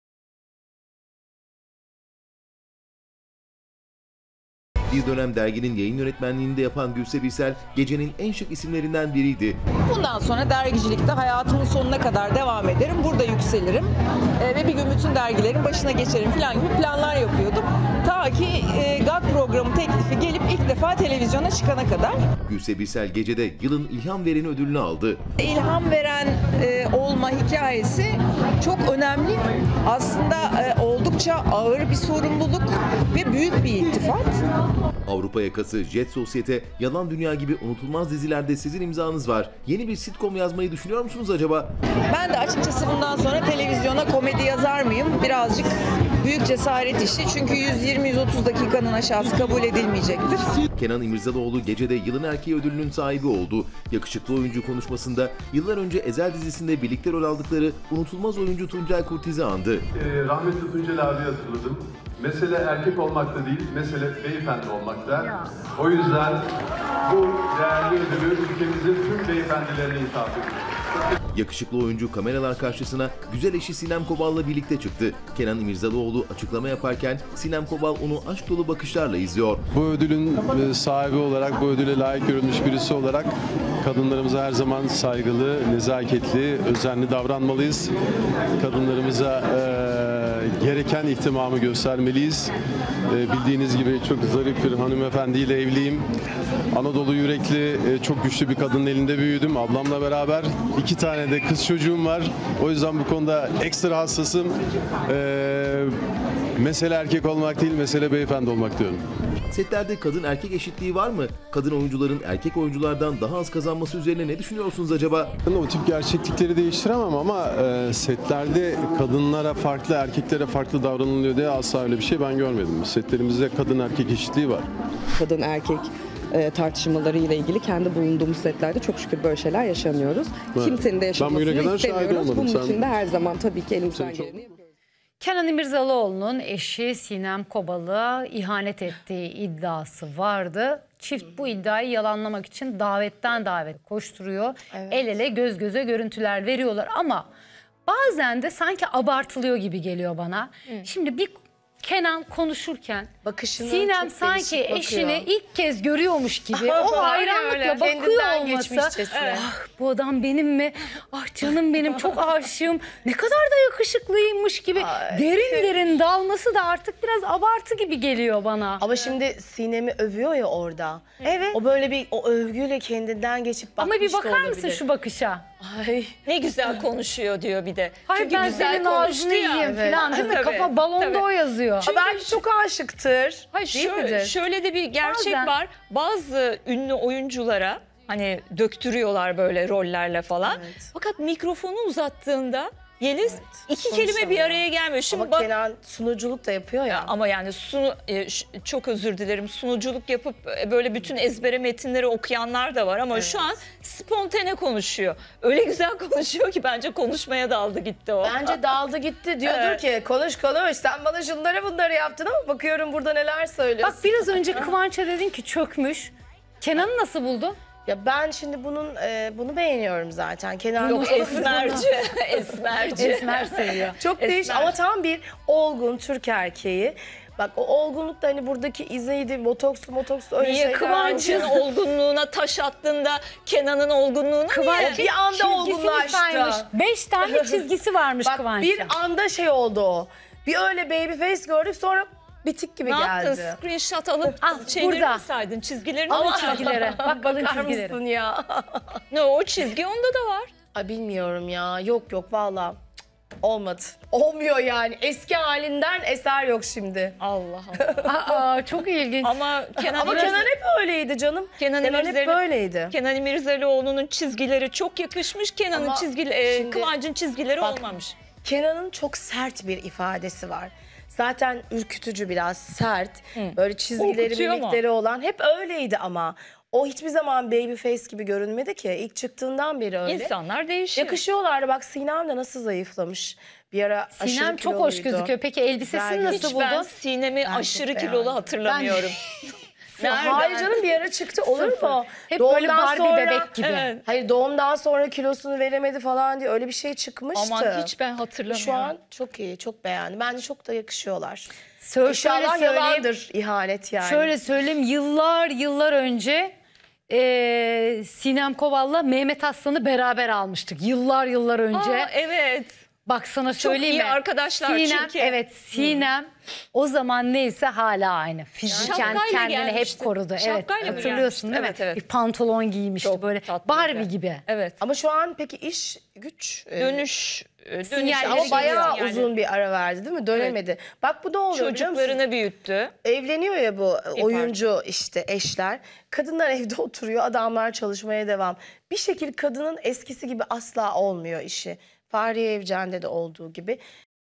Bir dönem derginin yayın yönetmenliğini de yapan Gülse Birsel, gecenin en şık isimlerinden biriydi. Bundan sonra dergicilikte hayatımın sonuna kadar devam ederim. Burada yükselirim. Ee, ve bir gün bütün dergilerin başına geçerim falan gibi planlar yapıyordum. Ta ki e, G A T programı teklifi gelip ilk defa televizyona çıkana kadar. Gülse Birsel gecede yılın ilham vereni ödülünü aldı. İlham veren e, olma hikayesi çok önemli. Aslında e, oldukça ağır bir sorumluluk ve büyük bir iltifat. Avrupa yakası Jet Sosyete, Yalan Dünya gibi unutulmaz dizilerde sizin imzanız var. Yeni bir sitcom yazmayı düşünüyor musunuz acaba? Ben de açıkçası bundan sonra televizyona komedi yazar mıyım? Birazcık büyük cesaret işi. Çünkü yüz yirmi yüz otuz dakikanın aşağısı kabul edilmeyecektir. Kenan İmirzalıoğlu gecede Yılın Erkeği ödülünün sahibi oldu. Yakışıklı oyuncu konuşmasında yıllar önce Ezel dizisinde birlikte rol aldıkları unutulmaz oyuncu Tuncay Kurtiz'i andı. Ee, rahmetli Tuncel abi hatırladım. Mesele erkek olmakta değil, mesele beyefendi olmakta. O yüzden bu değerli ödülü ülkemizin tüm beyefendilerine ithaf ediyoruz. Yakışıklı oyuncu kameralar karşısına güzel eşi Sinem Kobal'la birlikte çıktı. Kenan İmirzalıoğlu açıklama yaparken Sinem Kobal onu aşk dolu bakışlarla izliyor. Bu ödülün e, sahibi olarak, bu ödüle layık görülmüş birisi olarak kadınlarımıza her zaman saygılı, nezaketli, özenli davranmalıyız. Kadınlarımıza e, gereken ihtimamı göstermeliyiz. E, bildiğiniz gibi çok zarif bir hanımefendiyle evliyim. Anadolu yürekli, e, çok güçlü bir kadının elinde büyüdüm. Ablamla beraber iki tane de kız çocuğum var. O yüzden bu konuda ekstra hassasım. E, mesele erkek olmak değil, mesele beyefendi olmak diyorum. Setlerde kadın erkek eşitliği var mı? Kadın oyuncuların erkek oyunculardan daha az kazanması üzerine ne düşünüyorsunuz acaba? O tip gerçeklikleri değiştiremem ama e, setlerde kadınlara farklı, erkeklere farklı davranılıyor diye asla öyle bir şey ben görmedim. Setlerimizde kadın erkek eşitliği var. Kadın erkek e, tartışmaları ile ilgili kendi bulunduğumuz setlerde çok şükür böyle şeyler yaşamıyoruz. Evet. Kimsenin de yaşamasını bugüne kadar şahit istemiyoruz. olmadım. Bunun Sen- için de her zaman tabii ki elimizden Sen çok- geleni yapıyoruz. Kenan İmirzalıoğlu'nun eşi Sinem Kobal'a ihanet ettiği iddiası vardı. Çift bu iddiayı yalanlamak için davetten davet koşturuyor. El ele göz göze görüntüler veriyorlar ama bazen de sanki abartılıyor gibi geliyor bana. Şimdi bir Kenan konuşurken Bakışını Sinem çok sanki değişik eşini bakıyor. ilk kez görüyormuş gibi o Öyle. hayranlıkla bakıyor Kendinden olması. geçmişçesine. Ah bu adam benim mi? Ah canım benim çok aşığım. Ne kadar da yakışıklıymış gibi derin derin dalması da artık biraz abartı gibi geliyor bana. Ama şimdi Sinem'i övüyor ya orada. Evet. O böyle bir o övgüyle kendinden geçip bakmış Ama bir da bakar mısın olabilir. şu bakışa? Ay. Ne güzel konuşuyor diyor bir de. Hayır Çünkü ben güzel senin konuştu ağzını ya. yiyeyim Evet. falan değil mi? Tabii, Kafa balonda tabii. o yazıyor. Ha, belki çok aşıktır. Hayır, Değil şöyle, midir? şöyle de bir gerçek Bazen- var. Bazı ünlü oyunculara hani döktürüyorlar böyle rollerle falan. Evet. Fakat mikrofonu uzattığında Yeliz iki kelime bir araya gelmiyor. Şimdi Ama bak, Kenan sunuculuk da yapıyor ya. ama yani sunu, e, ş- çok özür dilerim, sunuculuk yapıp e, böyle bütün ezbere metinleri okuyanlar da var ama Evet. şu an spontane konuşuyor. Öyle güzel konuşuyor ki bence konuşmaya daldı gitti o. Bence daldı gitti. Diyordur Evet. ki konuş konuş sen bana şunları bunları yaptın ama bakıyorum burada neler söylüyorsun. Bak biraz önce Kıvanç'a dedin ki çökmüş. Kenan'ı nasıl buldun? Ya ben şimdi bunun e, bunu beğeniyorum zaten. Kenan Yok esmerci, esmerci. Esmer seviyor. Çok değiş Esmer. ama tam bir olgun Türk erkeği. Bak o olgunluk da hani buradaki izeydi, botokslu motokslu öyle Niye şeyler. Kıvanç'ın olgunluğuna taş attın da Kenan'ın olgunluğuna Kıvanç bir anda çizgisini olgunlaştı. saymış. Beş tane çizgisi varmış Bak Kıvanç'ın. bir anda şey oldu o. Bir öyle baby face gördük sonra bitik gibi ne geldi. yaptın? Screenshot alıp Ah, şeyleri burada. mi saydın? Çizgilerini Alın mi saydın? çizgilere. Bak alın Bakar çizgileri. mısın ya? Ne o çizgi onda da var. Ay bilmiyorum ya. Yok yok valla. Olmadı. Olmuyor yani. Eski halinden eser yok şimdi. Allah Allah. Aa, çok ilginç. Ama Kenan Ama İmirz- Kenan hep öyleydi canım. Kenan Kenan hep İmirzalı- böyleydi. Kenan İmirzalıoğlu'nun çizgileri çok yakışmış. Kenan'ın Ama çizgileri, e, şimdi- Kıvanç'ın çizgileri Bak, olmamış. Kenan'ın çok sert bir ifadesi var. Zaten ürkütücü biraz sert. Böyle çizgileri, Korkutuyor mu? mimikleri olan hep öyleydi ama. O hiçbir zaman baby face gibi görünmedi ki. İlk çıktığından beri öyle. İnsanlar değişiyor. Yakışıyorlardı. Bak Sinem de nasıl zayıflamış. Bir ara aşırı Sinem çok hoş kiloluydu. gözüküyor. Peki elbisesini Güzel nasıl Hiç ben buldun? Sinem'i Ben aşırı çok kilolu beğendim. hatırlamıyorum. Nereden? Hayır canım bir ara çıktı olur mu? Hep Doğumdan böyle Barbie sonra- bebek gibi. Evet. Hayır doğumdan sonra kilosunu veremedi falan diye öyle bir şey çıkmıştı. Aman hiç ben hatırlamıyorum. Şu an çok iyi, çok beğendim. Bence çok da yakışıyorlar. Sö- İnşallah şöyle söyleyeyim, yalandır ihanet yani. Şöyle söyleyeyim yıllar yıllar önce e, Sinem Koval'la Mehmet Aslan'ı beraber almıştık. Yıllar yıllar önce. Aa, evet. Bak sana söyleyeyim iyi mi? arkadaşlar Sinem, çünkü. Evet Sinem o zaman neyse hala aynı. Fiziken Şapkayla kendini gelmişti. hep korudu. Evet Şapkayla mı hatırlıyorsun gelmişti? değil mi? Evet, evet. Bir pantolon giymişti Çok böyle tatlıydı. Barbie gibi. Evet. Ama şu an peki iş güç e, Dönüş, e, dönüş Sinyalleri ama geliyor bayağı yani. uzun bir ara verdi değil mi? Dönemedi. Bak bu da oluyor biliyor musun? Çocuklarını büyüttü. Evleniyor ya bu Bir oyuncu işte eşler. Kadınlar evde oturuyor, adamlar çalışmaya devam. Bir şekilde kadının eskisi gibi asla olmuyor işi. Fahriye Evcen'de de olduğu gibi.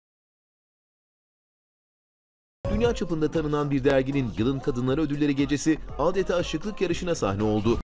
Dünya çapında tanınan bir derginin Yılın Kadınları Ödülleri gecesi adeta şıklık yarışına sahne oldu.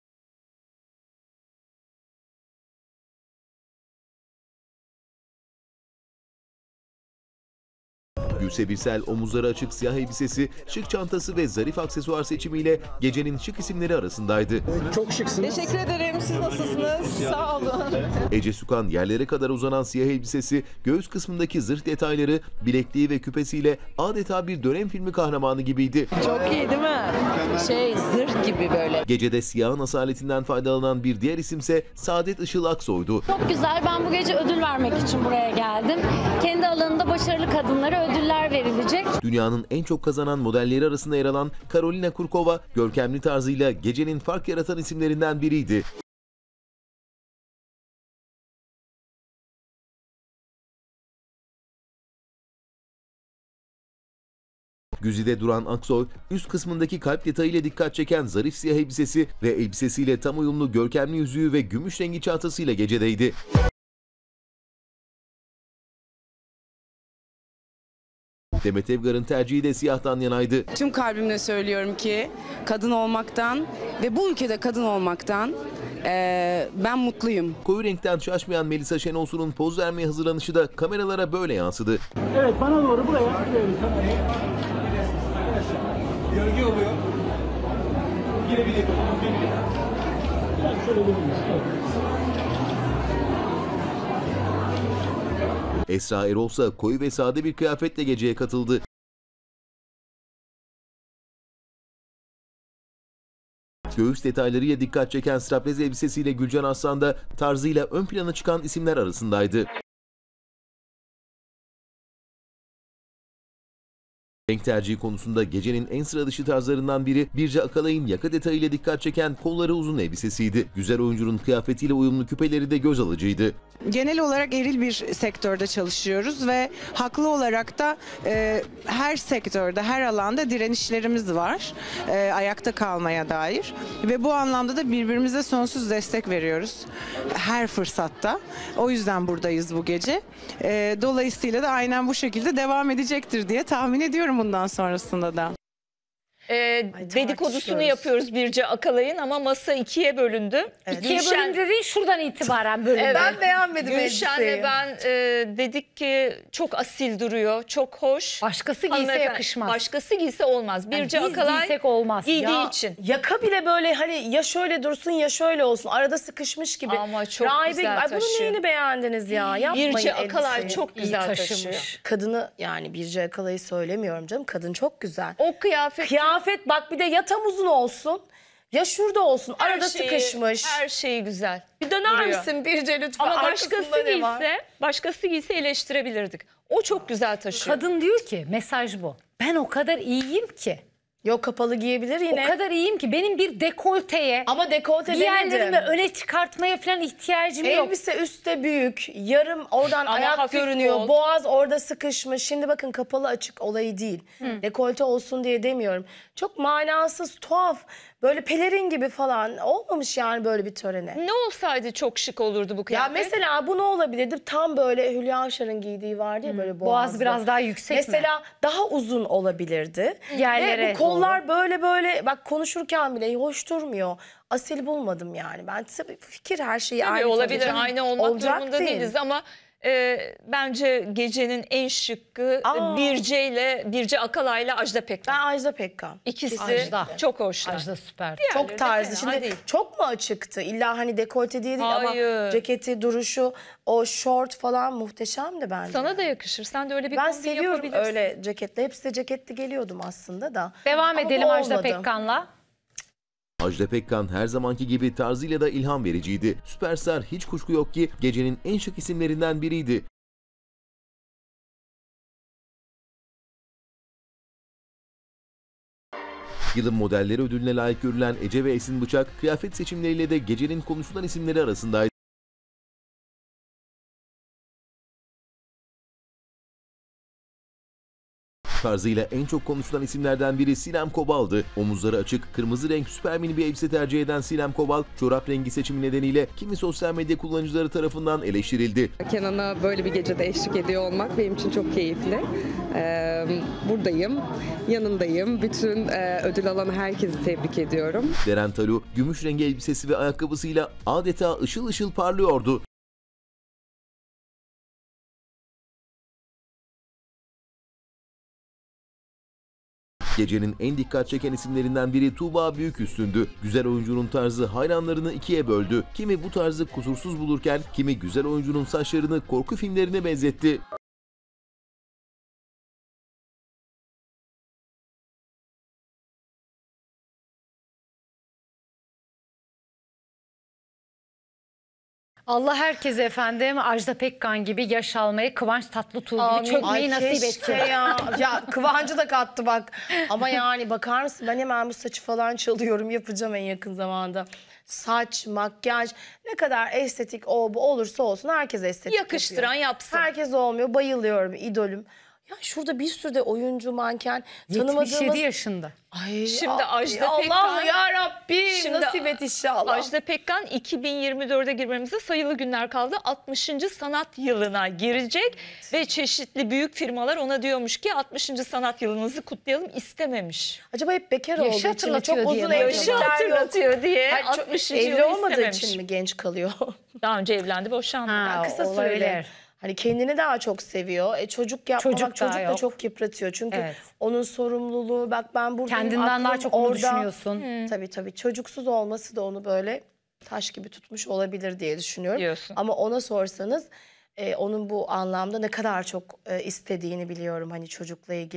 Gülse Birsel omuzları açık siyah elbisesi, şık çantası ve zarif aksesuar seçimiyle gecenin şık isimleri arasındaydı. Çok şıksınız. Teşekkür ederim. Siz nasılsınız? Sağ olun. Ece Sükan yerlere kadar uzanan siyah elbisesi, göğüs kısmındaki zırh detayları, bilekliği ve küpesiyle adeta bir dönem filmi kahramanı gibiydi. Çok iyi değil mi? Şey zırh gibi böyle. Gecede siyahın asaletinden faydalanan bir diğer isimse Saadet Işıl Aksoy'du. Çok güzel. Ben bu gece ödül vermek için buraya geldim. Kendi alanında başarılı kadınlara ödüller verilecek. Dünyanın en çok kazanan modelleri arasında yer alan Karolina Kurkova, görkemli tarzıyla gecenin fark yaratan isimlerinden biriydi. Güzide duran Aksoy, üst kısmındaki kalp detayıyla dikkat çeken zarif siyah elbisesi ve elbisesiyle tam uyumlu görkemli yüzüğü ve gümüş rengi çantasıyla gecedeydi. Demet Evgar'ın tercihi de siyahtan yanaydı. Tüm kalbimle söylüyorum ki kadın olmaktan ve bu ülkede kadın olmaktan eee, ben mutluyum. Koyu renkten şaşmayan Melisa Şenolsun'un poz vermeye hazırlanışı da kameralara böyle yansıdı. Evet bana doğru buraya. Gölge oluyor. Yine bir dakika. Biraz şöyle dönüyoruz. Esra Erol ise koyu ve sade bir kıyafetle geceye katıldı. Göğüs detaylarıyla dikkat çeken straplez elbisesiyle Gülcan Aslan da tarzıyla ön plana çıkan isimler arasındaydı. Renk tercihi konusunda gecenin en sıra dışı tarzlarından biri Birce Akalay'ın yaka detayıyla dikkat çeken kolları uzun elbisesiydi. Güzel oyuncunun kıyafetiyle uyumlu küpeleri de göz alıcıydı. Genel olarak eril bir sektörde çalışıyoruz ve haklı olarak da e, her sektörde, her alanda direnişlerimiz var. E, ayakta kalmaya dair. Ve bu anlamda da birbirimize sonsuz destek veriyoruz. Her fırsatta. O yüzden buradayız bu gece. E, dolayısıyla da aynen bu şekilde devam edecektir diye tahmin ediyorum bundan sonrasında da. Ee, dedikodusunu yapıyoruz Birce Akalay'ın ama masa ikiye bölündü. Evet. İkiye bölündü dediğin şuradan itibaren bölündü. Evet. Ben beğenmedim Gülşen ve ben e, dedik ki çok asil duruyor, çok hoş. Başkası giyse yakışmaz. Başkası giyse olmaz. Birce Yani biz Akalay giysek olmaz. giydiği Ya, için. Yaka bile böyle hani ya şöyle dursun ya şöyle olsun. Arada sıkışmış gibi. Ama çok Rahibe, güzel ay, taşıyor. Bunun neyini beğendiniz ya? Yapmayın Birce Akalay elbiseyi. çok İyi güzel taşımış. taşıyor. Kadını yani Birce Akalay'ı söylemiyorum canım. Kadın çok güzel. O kıyafet Kıyafet bak bir de ya tam uzun olsun ya şurada olsun. her Arada şeyi- sıkışmış. Her şeyi güzel. Bir döner duruyor. misin Birce lütfen? Ama Arkasında başkası ne var? giyse, başkası giyse eleştirebilirdik. O çok güzel taşıyor. Kadın diyor ki mesaj bu. Ben o kadar iyiyim ki. Yok kapalı giyebilir yine. O kadar iyiyim ki benim bir dekolteye, Ama dekolte diğerlerimi demedim. öne çıkartmaya falan ihtiyacım yok. Elbise üstte büyük, yarım oradan Ama ayak hafif görünüyor, bol. boğaz orada sıkışmış. Şimdi bakın kapalı açık olayı değil. Dekolte olsun diye demiyorum. Çok manasız, tuhaf, böyle pelerin gibi falan olmamış yani böyle bir törene. Ne olsaydı çok şık olurdu bu Ya kıyafet? mesela bu ne olabilirdi? Tam böyle Hülya Avşar'ın giydiği vardı ya böyle boğazlı. Boğaz biraz daha yüksek mi? Mesela daha uzun olabilirdi. Yerlere Ve bu kollar böyle böyle bak konuşurken bile hoş durmuyor. Asil bulmadım yani. Ben tabii fikir her şeyi Tabii aynı. olabilir, tabii. aynı olmak Olacak durumunda değil. değiliz ama e, bence gecenin en şıkkı Aa. Birce ile Birce Akalay'la Ajda Pekkan. Ben Ajda Pekkan. İkisi Ajda. çok hoşlar. Ajda süper. Diğerleri Çok de tarzı. fena Şimdi değil. çok mu açıktı? İlla hani dekolte diye değil Hayır. ama ceketi, duruşu, o şort falan muhteşemdi bence. Sana da yakışır. Sen de öyle bir ben kombin seviyorum yapabilirsin. öyle ceketli. Hepsi de ceketli geliyordum aslında da. Devam Ama edelim bu Ajda olmadı. Pekkan'la. Ajda Pekkan her zamanki gibi tarzıyla da ilham vericiydi. Süperstar hiç kuşku yok ki gecenin en şık isimlerinden biriydi. Yılın modelleri ödülüne layık görülen Ece ve Esin Bıçak, kıyafet seçimleriyle de gecenin konuşulan isimleri arasındaydı. Tarzıyla en çok konuşulan isimlerden biri Sinem Kobal'dı. Omuzları açık, kırmızı renk süper mini bir elbise tercih eden Sinem Kobal, çorap rengi seçimi nedeniyle kimi sosyal medya kullanıcıları tarafından eleştirildi. Kenan'a böyle bir gecede eşlik ediyor olmak benim için çok keyifli. Ee, buradayım, yanındayım. Bütün e, ödül alan herkesi tebrik ediyorum. Deren Talu, gümüş rengi elbisesi ve ayakkabısıyla adeta ışıl ışıl parlıyordu. Gecenin en dikkat çeken isimlerinden biri Tuğba Büyüküstün'dü. Güzel oyuncunun tarzı hayranlarını ikiye böldü. Kimi bu tarzı kusursuz bulurken kimi güzel oyuncunun saçlarını korku filmlerine benzetti. Allah herkese efendim Ajda Pekkan gibi yaş almayı, Kıvanç Tatlıtuğ gibi Ay çökmeyi nasip keşke etsin. ya. Ya Kıvancı da kattı bak. Ama yani bakar mısın ben hemen bu saçı falan çalıyorum yapacağım en yakın zamanda. Saç, makyaj ne kadar estetik o bu olursa olsun herkes estetik Yakıştıran yapıyor. yapsın. Herkes olmuyor bayılıyorum idolüm. Ya şurada bir sürü de oyuncu manken tanımadığımız. yetmiş yedi yaşında. Ay, Şimdi ay, Ajda Allah Pekkan- ya Rabbim Şimdi nasip et inşallah. Ajda Pekkan iki bin yirmi dörde girmemize sayılı günler kaldı. altmışıncı sanat yılına girecek ve çeşitli büyük firmalar ona diyormuş ki altmışıncı sanat yılınızı kutlayalım istememiş. Acaba hep bekar Yaşı olduğu için mi? hatırlatıyor Çok diye uzun mi? evlilikler Yaşı yok. hatırlatıyor diye Hayır, çok- altmışıncı evli yılı olmadığı istememiş. için mi genç kalıyor? Daha önce evlendi, boşandı. Ha, Kısa olabilir. süreli. Hani kendini daha çok seviyor. E çocuk yapmamak Çocuk çocuk, daha da yok. çok yıpratıyor. Çünkü Evet. onun sorumluluğu bak ben buradayım. Kendinden daha aklım çok onu orada. düşünüyorsun. Tabii tabii çocuksuz olması da onu böyle taş gibi tutmuş olabilir diye düşünüyorum. Diyorsun. Ama ona sorsanız e, onun bu anlamda ne kadar çok e, istediğini biliyorum. Hani çocukla ilgili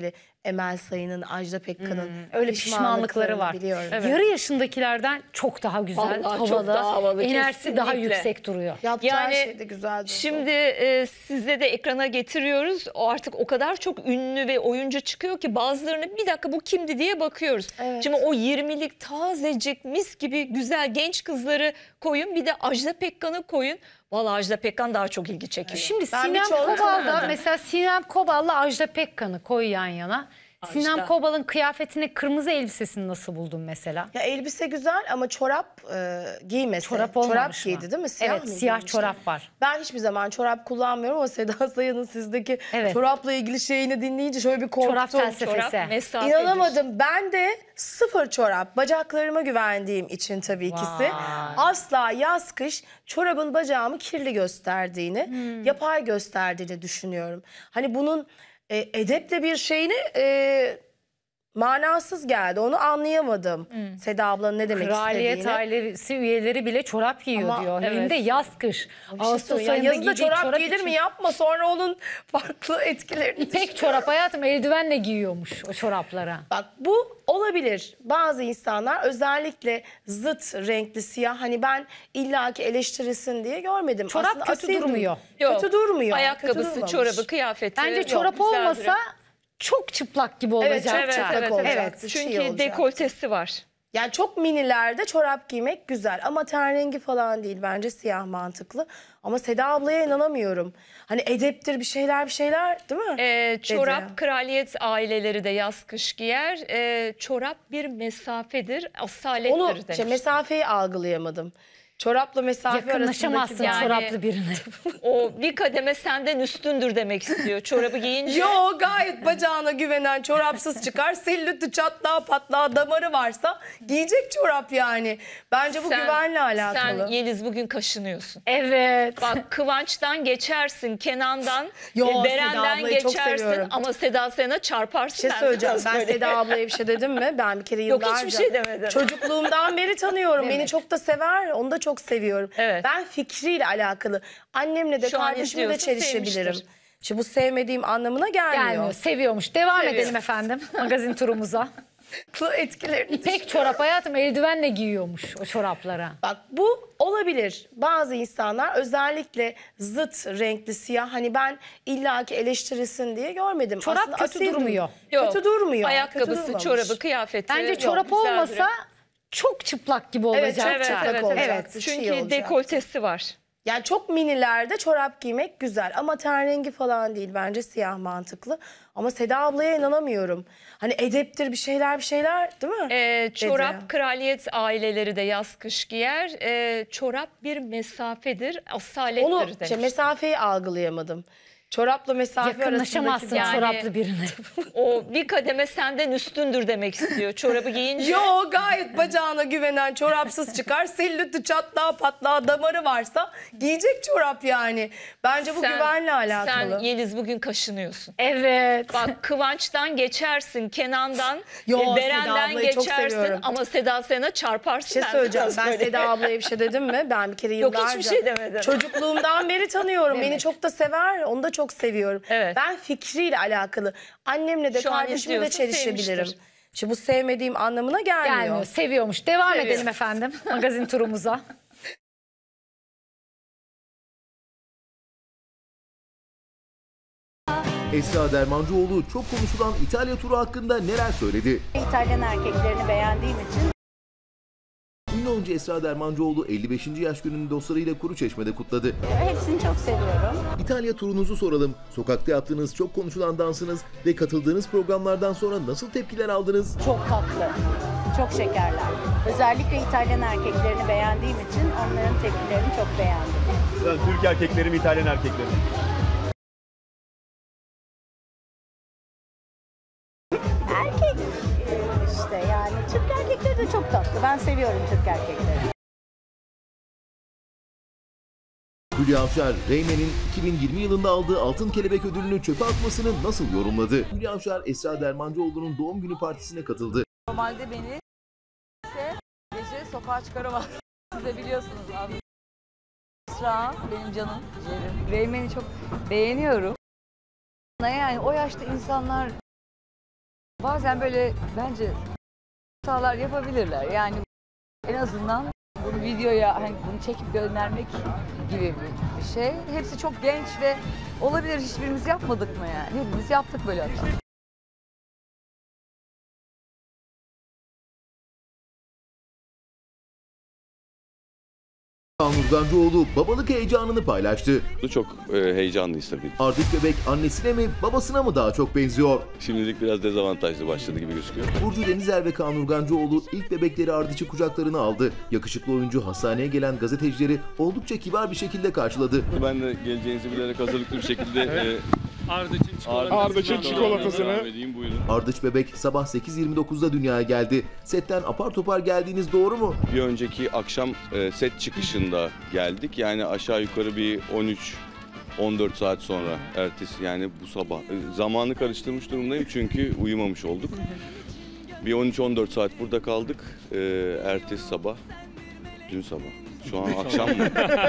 Emel Sayın'ın, Ajda Pekkan'ın Hmm, öyle pişmanlıkları var. Biliyorum. Evet. Yarı yaşındakilerden çok daha güzel, Vallahi havalı, çok daha havalı, enerjisi daha kesinlikle. yüksek duruyor. Yaptığı Yani her şey de güzeldi. Şimdi e, size de ekrana getiriyoruz. O artık o kadar çok ünlü ve oyuncu çıkıyor ki bazılarını bir dakika bu kimdi diye bakıyoruz. Evet. Şimdi o yirmilik tazecik mis gibi güzel genç kızları koyun, bir de Ajda Pekkan'ı koyun. Vallahi Ajda Pekkan daha çok ilgi çekiyor. Şimdi Ben Sinem birçoğunu Kobal'da tanımadım. mesela Sinem Kobal'la Ajda Pekkan'ı koy yan yana. Ajda. Sinem Kobal'ın kıyafetini, kırmızı elbisesini nasıl buldun mesela? Ya elbise güzel ama çorap e, giymesi. Çorap olmamış Çorap giydi mı? değil mi? Siyah Evet, mı siyah giymişti? çorap var. Ben hiçbir zaman çorap kullanmıyorum ama Seda Sayan'ın sizdeki Evet. çorapla ilgili şeyini dinleyince şöyle bir korktum. Çorap felsefesi. Çorap mesafedir. İnanamadım. Ben de sıfır çorap. Bacaklarıma güvendiğim için tabii ikisi. Vay. Asla yaz kış çorabın bacağımı kirli gösterdiğini, Hmm. yapay gösterdiğini düşünüyorum. Hani bunun e, edeple bir şeyini e, manasız geldi. Onu anlayamadım. Seda ablanın ne demek Kraliyet istediğini. ailesi üyeleri bile çorap giyiyor Ama diyor. Hem evet. de yaz kış. Bir şey Ağustos söyleyeyim. ayında Yazında giydiği çorap, çorap giyilir için- mi? Yapma, sonra onun farklı etkilerini İpek çorap hayatım, eldivenle giyiyormuş o çoraplara. Bak bu olabilir. Bazı insanlar özellikle zıt renkli siyah, hani ben illaki eleştirilsin diye görmedim. Çorap Aslında kötü asil durmuyor. Yok. Kötü durmuyor. Ayakkabısı, Kötü durmamış. çorabı, kıyafeti. Bence yok, çorap güzel olmasa duruyor. çok çıplak gibi Evet, olacak. çok çıplak evet, olacak. evet. Çiğ Çünkü olacak. dekoltesi var. Yani çok minilerde çorap giymek güzel ama ten rengi falan değil, bence siyah mantıklı. Ama Seda ablaya inanamıyorum. Hani edeptir, bir şeyler bir şeyler değil mi? Ee, çorap Dedi. kraliyet aileleri de yaz kış giyer. Ee, çorap bir mesafedir, asalettir Onu denir. şey, mesafeyi algılayamadım. Çorapla mesafe Yakınlaşamazsın arasındaki... Yani- çoraplı birine. O bir kademe senden üstündür demek istiyor. Çorabı giyince. Yo, gayet bacağına güvenen, çorapsız çıkar. Sellütü, çatlağı, patlağı, damarı varsa giyecek çorap yani. Bence bu Sen- güvenle alakalı. Sen Yeliz bugün kaşınıyorsun. Evet. Bak Kıvanç'tan geçersin, Kenan'dan, Yo, e, Seda Beren'den ablayı çok geçersin seviyorum. ama Seda Sayan'a çarparsın. Bir şey ben söyleyeceğim. sana Ben söyleyeyim. Seda ablaya bir şey dedim mi? Ben bir kere Yok, yıllarca... hiçbir şey demedim. Çocukluğumdan beri tanıyorum. Beni Evet. çok da sever. Onu da çok seviyorum. Evet. Ben fikriyle alakalı. Annemle de Şu an kardeşimle de izliyorsa çelişebilirim. sevmiştir. Şimdi bu sevmediğim anlamına gelmiyor. Gelmiyor. Seviyormuş. Devam Seviyor. edelim efendim magazin turumuza. Bu etkilerini İpek çorap hayatım, eldivenle giyiyormuş o çoraplara. Bak bu olabilir. Bazı insanlar özellikle zıt renkli siyah, hani ben illaki eleştirilsin diye görmedim. Çorap Aslında kötü asil durmuyor. Yok. Kötü durmuyor. Kötü Ayakkabısı, durmamış. çorabı, kıyafeti. Bence yok, çorap güzel olmasa duruyor. çok çıplak gibi Evet, olacak. çok Evet, çıplak evet, olacak. evet. Bir Çünkü şey olacak. dekoltesi var. Yani çok minilerde çorap giymek güzel ama ten rengi falan değil, bence siyah mantıklı. Ama Seda ablaya inanamıyorum. Hani edeptir, bir şeyler bir şeyler değil mi? Ee, çorap Dedi. kraliyet aileleri de yaz kış giyer. Ee, çorap bir mesafedir, asalettir Onu denir. şey, mesafeyi algılayamadım. Çorapla mesafe Yakınlaşamazsın arasındaki... Yani- çoraplı birine. O bir kademe senden üstündür demek istiyor. Çorabı giyince. Yo, gayet bacağına güvenen, çorapsız çıkar. Sellütü, çatlağı, patlağı, damarı varsa giyecek çorap yani. Bence bu Sen- güvenle alakalı. Sen Yeliz bugün kaşınıyorsun. Evet. Bak Kıvanç'tan geçersin, Kenan'dan, Yo, e, Seda Beren'den ablayı çok geçersin seviyorum. ama Seda Sayan'a çarparsın. Bir şey ben söyleyeceğim. sana Ben söyleyeyim. Seda ablaya bir şey dedim mi? Ben bir kere Yok, yıllarca... hiçbir şey demedim. Çocukluğumdan beri tanıyorum. Beni Evet. çok da sever. Onu da çok seviyorum. Evet. Ben fikriyle alakalı. Annemle de Şu an kardeşimle de izliyorsa çelişebilirim. sevmiştir. Şimdi bu sevmediğim anlamına gelmiyor. Gelmiyor. Seviyormuş. Devam Seviyor. edelim efendim magazin turumuza. Esra Dermancıoğlu çok konuşulan İtalya turu hakkında neler söyledi? İtalyan erkeklerini beğendiğim için Ünlü oyuncu Esra Dermancıoğlu elli beşinci yaş gününü dostlarıyla Kuruçeşme'de kutladı. hepsini çok seviyorum. İtalya turunuzu soralım. Sokakta yaptığınız çok konuşulan dansınız ve katıldığınız programlardan sonra nasıl tepkiler aldınız? Çok tatlı, çok şekerler. Özellikle İtalyan erkeklerini beğendiğim için onların tepkilerini çok beğendim. Yani Türk erkekleri mi, İtalyan erkekleri mi? Erkek e, işte yani Türk erkekleri de çok tatlı. Ben seviyorum Türk erkeklerini. Hülya Avşar, Reymen'in iki bin yirmi yılında aldığı Altın Kelebek ödülünü çöpe atmasını nasıl yorumladı? Hülya Avşar, Esra Dermancıoğlu'nun doğum günü partisine katıldı. Normalde beni ise gece sokağa çıkaramaz. Siz de biliyorsunuz abi. Esra benim canım ciğerim. Reymen'i çok beğeniyorum. Yani o yaşta insanlar Bazen böyle bence hatalar yapabilirler. Yani en azından bunu videoya hani bunu çekip göndermek gibi bir, bir şey. Hepsi çok genç ve olabilir, hiçbirimiz yapmadık mı yani? Hepimiz yaptık böyle hata. Kaan Urgancıoğlu babalık heyecanını paylaştı. Çok e, heyecanlıyız tabii. Ardıç bebek annesine mi babasına mı daha çok benziyor? Şimdilik biraz dezavantajlı başladı gibi gözüküyor. Burcu Denizer ve Kaan Urgancıoğlu ilk bebekleri Ardıç'ı kucaklarına aldı. Yakışıklı oyuncu hastaneye gelen gazetecileri oldukça kibar bir şekilde karşıladı. Ben de geleceğinizi bilerek hazırlıklı bir şekilde e, Ardıç'ın çikolatasını. Ardıç'ın çikolatasını. Ardıç bebek sabah sekiz yirmi dokuzda dünyaya geldi. Setten apar topar geldiğiniz doğru mu? Bir önceki akşam e, set çıkışında geldik. Yani aşağı yukarı bir on üç on dört saat sonra ertesi yani bu sabah. E, zamanı karıştırmış durumdayım çünkü uyumamış olduk. Bir on üç on dört saat burada kaldık. E, ertesi sabah, dün sabah. Şu an akşam mı?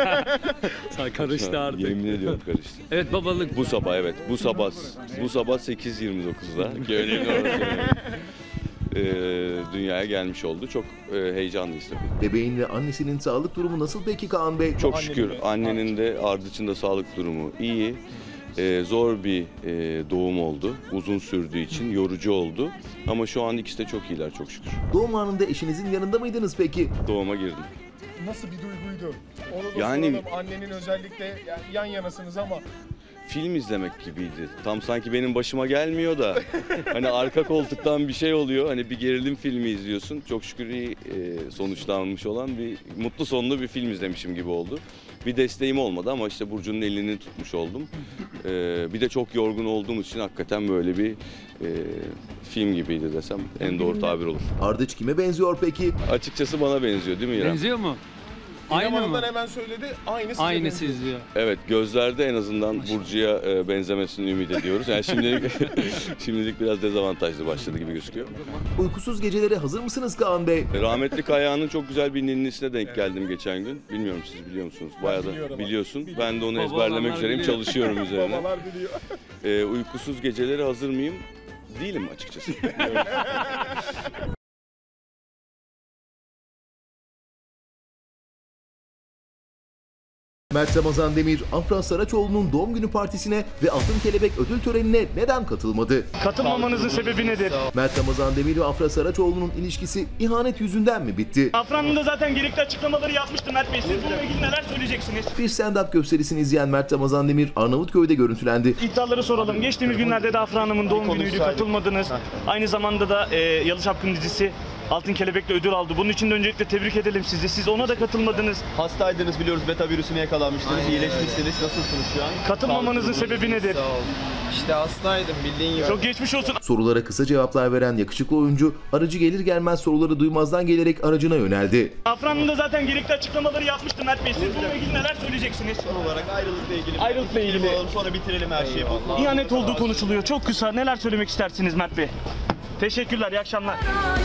Karıştı artık. Yemin ediyorum karıştı. Evet babalık. Bu sabah evet. Bu sabah bu sabah sekiz yirmi dokuzda ki önemli orası. Ee, dünyaya gelmiş oldu. Çok e, heyecanlıyız tabii. Bebeğin ve annesinin sağlık durumu nasıl peki Kaan Bey? Çok şükür annenin de Ardıç'ın da sağlık durumu iyi. Ee, zor bir e, doğum oldu. Uzun sürdüğü için yorucu oldu. Ama şu an ikisi de çok iyiler çok şükür. Doğum anında eşinizin yanında mıydınız peki? Doğuma girdim. Nasıl bir duyguydu? Onu da Yani- soralım. Annenin özellikle yani yan yanasınız ama Film izlemek gibiydi. Tam sanki benim başıma gelmiyor da hani arka koltuktan bir şey oluyor. Hani bir gerilim filmi izliyorsun. Çok şükür iyi e, sonuçlanmış olan bir mutlu sonlu bir film izlemişim gibi oldu. Bir desteğim olmadı ama işte Burcu'nun elini tutmuş oldum. E, bir de çok yorgun olduğum için hakikaten böyle bir e, film gibiydi desem en doğru tabir olur. Ardıç kime benziyor peki? Açıkçası bana benziyor değil mi İrem? Benziyor mu? Aynı Aynı mı? hemen söyledi. Aynı size Aynı benziyor. siz diyor. Evet, gözlerde en azından Burcu'ya e, benzemesini ümit ediyoruz. Yani şimdilik şimdilik biraz dezavantajlı başladı gibi gözüküyor. Uykusuz gecelere hazır mısınız Kaan Bey? Rahmetli Kayağan'ın çok güzel bir ninnisine denk geldim geçen gün. Bilmiyorum siz biliyor musunuz? Bayağı da biliyorum. biliyorsun. Ben de onu Babalar ezberlemek üzereyim. biliyor. Çalışıyorum üzerine. Babalar biliyor. E, uykusuz gecelere hazır mıyım? Değilim açıkçası. Mert Ramazan Demir, Afra Saraçoğlu'nun doğum günü partisine ve Altın Kelebek ödül törenine neden katılmadı? Katılmamanızın sebebi nedir? Mert Ramazan Demir ve Afra Saraçoğlu'nun ilişkisi ihanet yüzünden mi bitti? Afra'nın da zaten gerekli açıklamaları yapmıştı Mert Bey. Siz bununla ilgili neler söyleyeceksiniz? Bir stand-up gösterisini izleyen Mert Ramazan Demir, Arnavutköy'de görüntülendi. İddiaları soralım. Geçtiğimiz günlerde de Afra Hanım'ın doğum günüydü, katılmadınız. Aynı zamanda da e, Yalı Çapkın dizisi Altın Kelebek'le ödül aldı. Bunun için de öncelikle tebrik edelim sizi. Siz ona da katılmadınız. Hastaydınız biliyoruz, beta virüsüne yakalanmıştınız, iyileşmişsiniz. Nasılsınız şu an? Katılmamanızın Sağlıklı sebebi nedir? Sağ ol. İşte hastaydım bildiğin gibi. Çok geçmiş olsun. Sorulara kısa cevaplar veren yakışıklı oyuncu, aracı gelir gelmez soruları duymazdan gelerek aracına yöneldi. Afra Hanım da zaten gerekli açıklamaları yapmıştı Mert Bey. Siz bununla ilgili neler söyleyeceksiniz? Son olarak ayrılıkla ilgili. Ayrılıkla ilgili. Sonra bitirelim her şeyi. İhanet olduğu konuşuluyor. Çok kısa neler söylemek istersiniz Mert Bey? Teşekkürler, iyi akşamlar.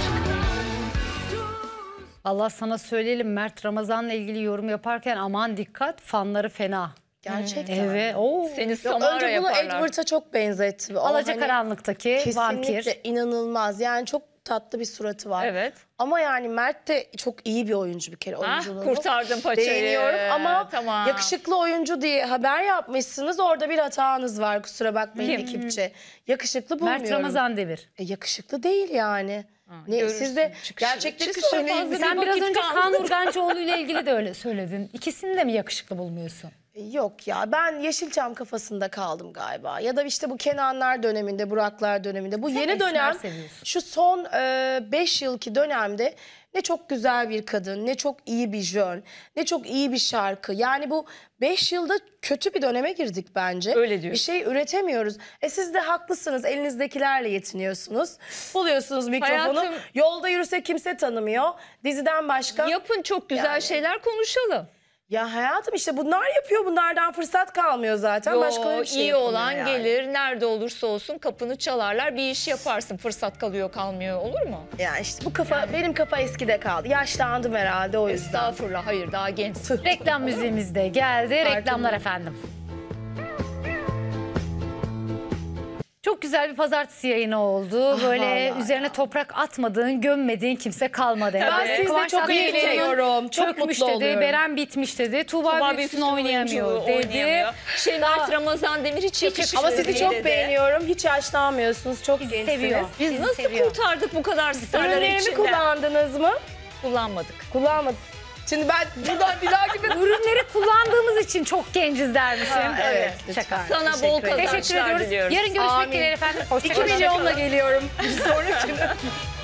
Allah sana söyleyelim, Mert Ramazan'la ilgili yorum yaparken aman dikkat, fanları fena. Gerçekten. Evet. Oo. Seni Yok, Samara önce bunu yaparlar. Edward'a çok benzetti. O Alacakaranlık'taki hani vampir. Kesinlikle inanılmaz. Yani çok tatlı bir suratı var. Evet. Ama yani Mert de çok iyi bir oyuncu bir kere. Ah, Oyunculuğunu kurtardın paçayı. beğeniyorum ama Tamam. yakışıklı oyuncu diye haber yapmışsınız. Orada bir hatanız var, kusura bakmayın Kim? ekipçe. Yakışıklı bulmuyorum. Mert Ramazan Demir. E, yakışıklı değil yani. Ne, siz de Çıkışı- gerçekleri çıkışı söyleyin. fazla Sen bir biraz vakit önce kaldı. Kaan Urgancıoğlu ile ilgili de öyle söyledin. İkisini de mi yakışıklı bulmuyorsun? Yok ya, ben Yeşilçam kafasında kaldım galiba. Ya da işte bu Kenanlar döneminde, Buraklar döneminde. Bu Sen yeni esmer dönem, seviyorsun. şu son beş yılki dönemde ne çok güzel bir kadın, ne çok iyi bir jön, ne çok iyi bir şarkı. Yani bu beş yılda kötü bir döneme girdik bence. Öyle diyor. Bir şey üretemiyoruz. E siz de haklısınız, elinizdekilerle yetiniyorsunuz. Buluyorsunuz mikrofonu. Hayatım- Yolda yürüse kimse tanımıyor. Diziden başka. Yapın çok güzel Yani. şeyler, konuşalım. Ya hayatım işte bunlar yapıyor. Bunlardan fırsat kalmıyor zaten. Yo, Başka bir şey iyi yapılmıyor olan yani. gelir, nerede olursa olsun kapını çalarlar, bir iş yaparsın, fırsat kalıyor kalmıyor, olur mu? Ya işte bu kafa, benim kafa eskide kaldı. Yaşlandım herhalde o yüzden. Estağfurullah, hayır daha gençsin. Reklam müziğimiz de geldi. Farkında. Reklamlar efendim. Çok güzel bir pazartesi yayını oldu. Böyle vallahi üzerine toprak atmadığın, gömmediğin kimse kalmadı. Ben herhalde. sizle Kıvanç çok Tatlıtuğ'un eğleniyorum. Çok çökmüş mutlu dedi, oluyorum. Beren bitmiş dedi. Tuğba, Tuğba Büyüksün Büyüksün oynayamıyor oyuncu dedi. oynayamıyor. Şevket Ramazan Demir hiç yakışıklı Ama sizi değil çok dedi. beğeniyorum. Hiç yaşlanmıyorsunuz. Çok gençsiniz. seviyor. Biz Bizi nasıl seviyor. kurtardık bu kadar starları Ürünlerimi içinde? kullandınız mı? Kullanmadık. Kullanmadım. Şimdi ben buradan bir daha gibi... Ürünleri kullandığımız için çok genciz dermişim. Ha, evet, Şaka. Sana Teşekkür bol ederim. kazançlar Teşekkür ediyoruz. diliyoruz. Yarın görüşmek Amin. dileğiyle efendim. iki Hoşçakalın. milyonla geliyorum. Bir sonrakine.